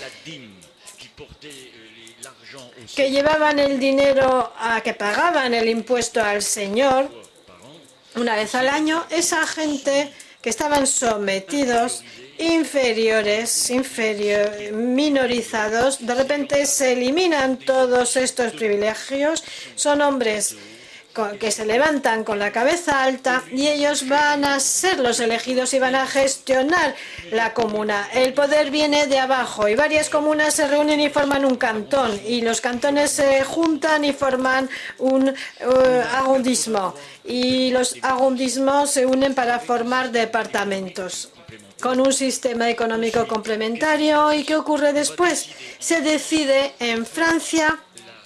que llevaban el dinero, a que pagaban el impuesto al señor una vez al año, esa gente que estaban sometidos, inferiores, inferior, minorizados, de repente se eliminan todos estos privilegios. Son hombres que se levantan con la cabeza alta y ellos van a ser los elegidos y van a gestionar la comuna. El poder viene de abajo y varias comunas se reúnen y forman un cantón, y los cantones se juntan y forman un uh, arrondissement, y los arrondissements se unen para formar departamentos con un sistema económico complementario. ¿Y qué ocurre después? Se decide en Francia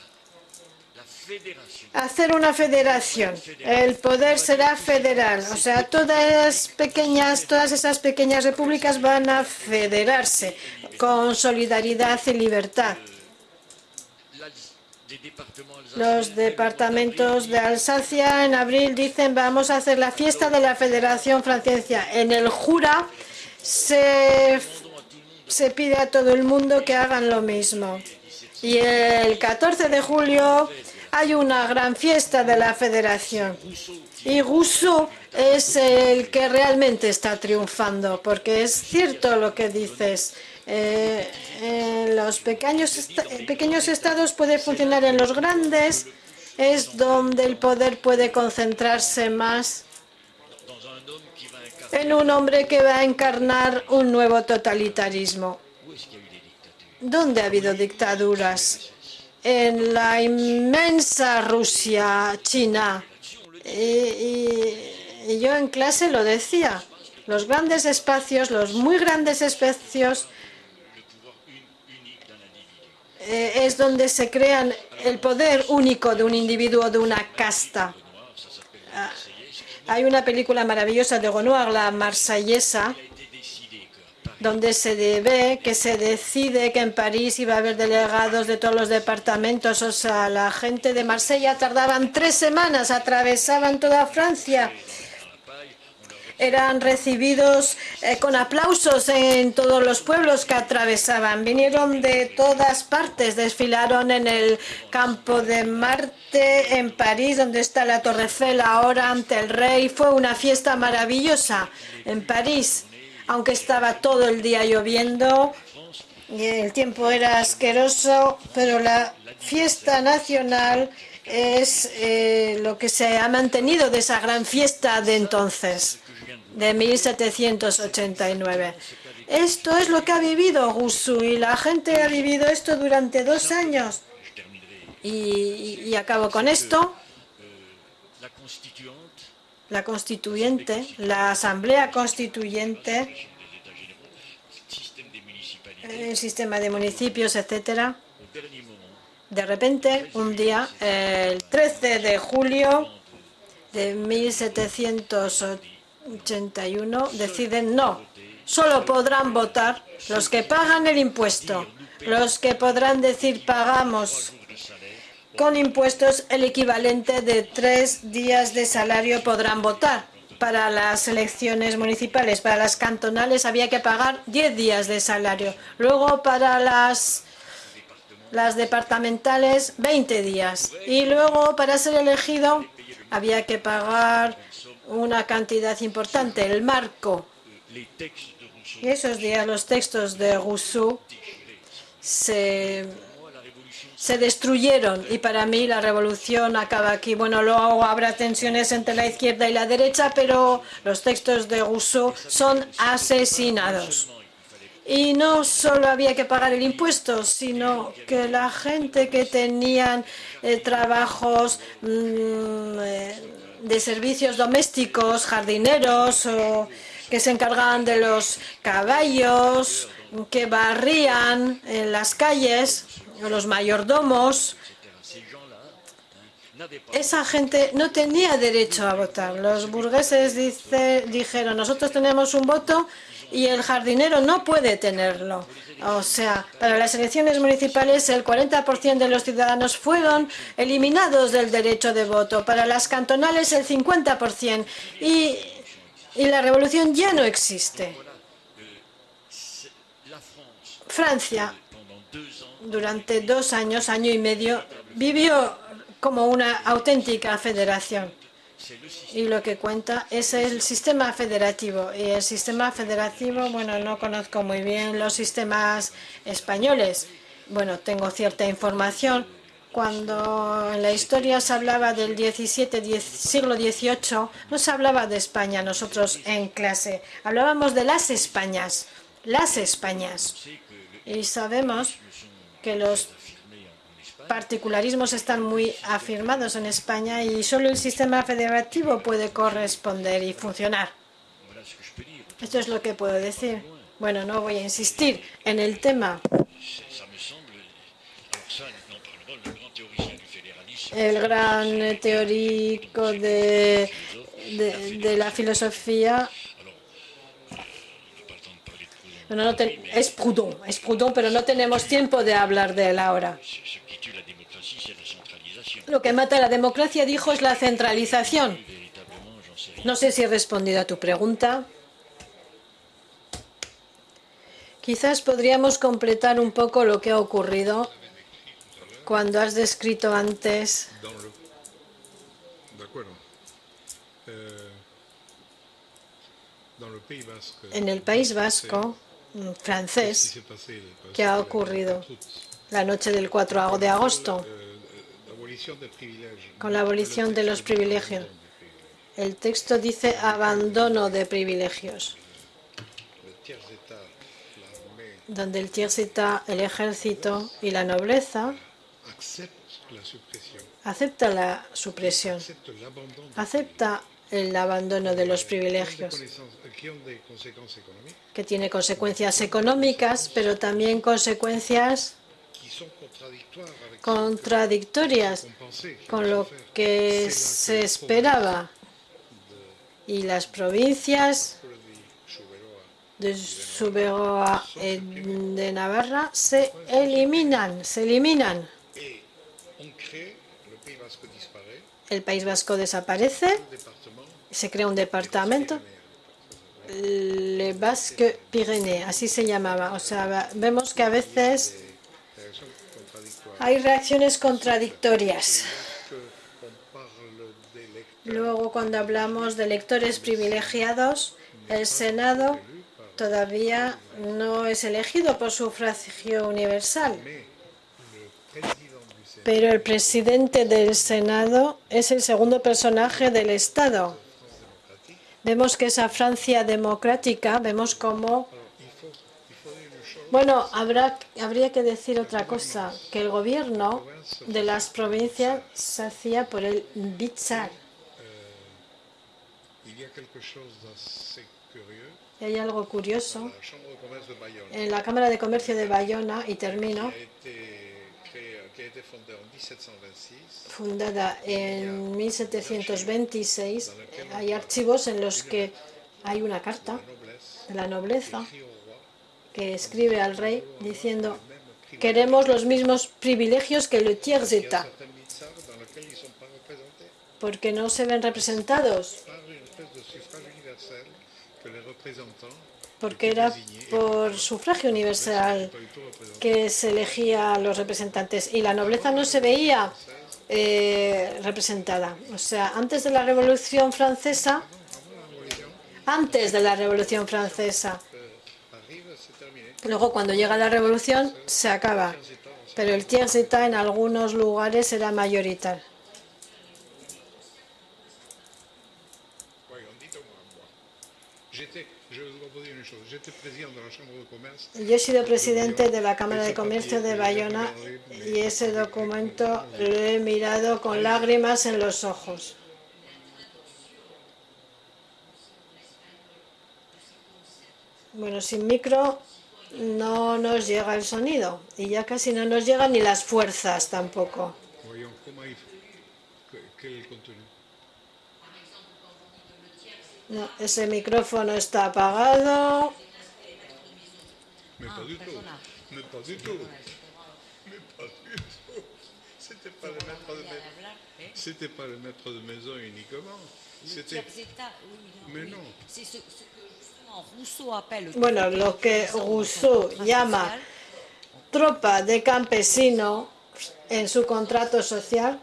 hacer una federación. El poder será federal, o sea, todas pequeñas, todas esas pequeñas repúblicas van a federarse con solidaridad y libertad. Los departamentos de Alsacia en abril dicen vamos a hacer la fiesta de la Federación Francesa. En el Jura se, se pide a todo el mundo que hagan lo mismo. Y el catorce de julio hay una gran fiesta de la Federación. Y Rousseau es el que realmente está triunfando, porque es cierto lo que dices. Eh, en los pequeños, est pequeños estados puede funcionar, en los grandes es donde el poder puede concentrarse más en un hombre que va a encarnar un nuevo totalitarismo. ¿Dónde ha habido dictaduras? En la inmensa Rusia, China. Y, y, y yo en clase lo decía. Los grandes espacios, los muy grandes espacios, eh, es donde se crean el poder único de un individuo, de una casta. Ah, hay una película maravillosa de Renoir, la Marsellesa, donde se ve que se decide que en París iba a haber delegados de todos los departamentos. O sea, la gente de Marsella tardaban tres semanas, atravesaban toda Francia. Eran recibidos eh, con aplausos en todos los pueblos que atravesaban. Vinieron de todas partes, desfilaron en el Campo de Marte, en París, donde está la Torre Eiffel ahora, ante el rey. Fue una fiesta maravillosa en París. Aunque estaba todo el día lloviendo y el tiempo era asqueroso, pero la fiesta nacional es eh, lo que se ha mantenido de esa gran fiesta de entonces, de mil setecientos ochenta y nueve. Esto es lo que ha vivido Rousseau, y la gente ha vivido esto durante dos años. Y, y, y acabo con esto. La constituyente, la asamblea constituyente, el sistema de municipios, etcétera. De repente, un día, el trece de julio de mil setecientos ochenta y uno, deciden no, solo podrán votar los que pagan el impuesto, los que podrán decir pagamos con impuestos el equivalente de tres días de salario podrán votar. Para las elecciones municipales, para las cantonales había que pagar diez días de salario. Luego para las, las departamentales veinte días. Y luego para ser elegido había que pagar una cantidad importante, el marco. Y esos días los textos de Rousseau se, se destruyeron y para mí la revolución acaba aquí. Bueno, luego habrá tensiones entre la izquierda y la derecha, pero los textos de Rousseau son asesinados. Y no solo había que pagar el impuesto, sino que la gente que tenían eh, trabajos mmm, eh, de servicios domésticos, jardineros, o que se encargaban de los caballos, que barrían en las calles, o los mayordomos, esa gente no tenía derecho a votar. Los burgueses dice, dijeron, nosotros tenemos un voto y el jardinero no puede tenerlo. O sea, para las elecciones municipales el cuarenta por ciento de los ciudadanos fueron eliminados del derecho de voto. Para las cantonales el cincuenta por ciento. Y, y la revolución ya no existe. Francia, durante dos años, año y medio, vivió como una auténtica federación. Y lo que cuenta es el sistema federativo. Y el sistema federativo, bueno, no conozco muy bien los sistemas españoles. Bueno, tengo cierta información. Cuando en la historia se hablaba del diecisiete, siglo dieciocho, no se hablaba de España nosotros en clase. Hablábamos de las Españas, las Españas. Y sabemos que los particularismos están muy afirmados en España y solo el sistema federativo puede corresponder y funcionar. Esto es lo que puedo decir. Bueno, no voy a insistir en el tema. El gran teórico de, de, de la filosofía bueno, no te, es Proudhon, es Proudhon, pero no tenemos tiempo de hablar de él ahora. Lo que mata a la democracia, dijo, es la centralización. No sé si he respondido a tu pregunta. Quizás podríamos completar un poco lo que ha ocurrido cuando has descrito antes. En el País Vasco francés, ¿qué ha ocurrido la noche del cuatro de agosto? Con la abolición de los privilegios. El texto dice abandono de privilegios, donde el tiers-état, el ejército y la nobleza acepta la supresión, acepta el abandono de los privilegios, que tiene consecuencias económicas, pero también consecuencias contradictorias con lo que se esperaba. Y las provincias de Zuberoa y de Navarra se eliminan, se eliminan. El País Vasco desaparece, se crea un departamento, Le Basque Pyrénées, así se llamaba. O sea, vemos que a veces hay reacciones contradictorias. Luego, cuando hablamos de electores privilegiados, el Senado todavía no es elegido por sufragio universal. Pero el presidente del Senado es el segundo personaje del Estado. Vemos que esa Francia democrática, vemos cómo... Bueno, habrá, habría que decir otra cosa, que el gobierno de las provincias se hacía por el bizar. Y hay algo curioso. En la Cámara de Comercio de Bayona, y termino, fundada en mil setecientos veintiséis, hay archivos en los que hay una carta de la nobleza que escribe al rey diciendo: queremos los mismos privilegios que le tiers-état, porque no se ven representados, porque era por sufragio universal que se elegía a los representantes y la nobleza no se veía eh, representada. O sea, antes de la Revolución Francesa, antes de la Revolución Francesa, luego cuando llega la Revolución se acaba, pero el tiers-état en algunos lugares era mayoritario. Yo he sido presidente de la Cámara de Comercio de Bayona y ese documento lo he mirado con lágrimas en los ojos. Bueno, sin micro no nos llega el sonido y ya casi no nos llegan ni las fuerzas tampoco. No, ese micrófono está apagado.
Mais pas du tout. Mais pas du tout. Mais pas du tout. C'était pas le maître de maison. C'était pas le maître de maison uniquement. C'était. Mais non.
C'est ce que justement Rousseau appelle.
Bueno, lo que Rousseau llama tropa de campesino en su contrato social.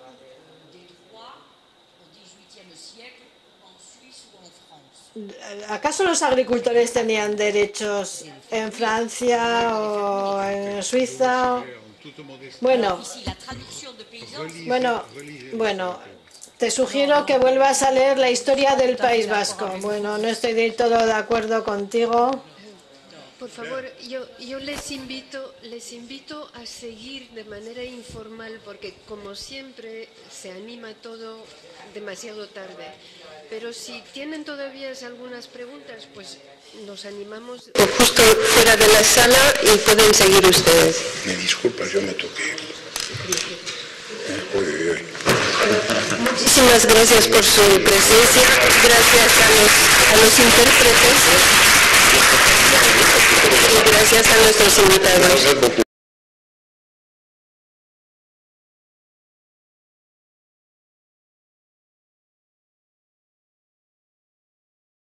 ¿Acaso los agricultores tenían derechos en Francia o en Suiza? Bueno, bueno, bueno, te sugiero que vuelvas a leer la historia del País Vasco. Bueno, no estoy del todo de acuerdo contigo.
Por favor, yo, yo les invito, les invito a seguir de manera informal, porque como siempre se anima todo demasiado tarde. Pero si tienen todavía algunas preguntas, pues nos animamos justo fuera de la sala y pueden seguir ustedes.
Me disculpa, yo me toqué. Uy, uy, uy.
Muchísimas gracias por su presencia, gracias a los, a los intérpretes y gracias a nuestros invitados.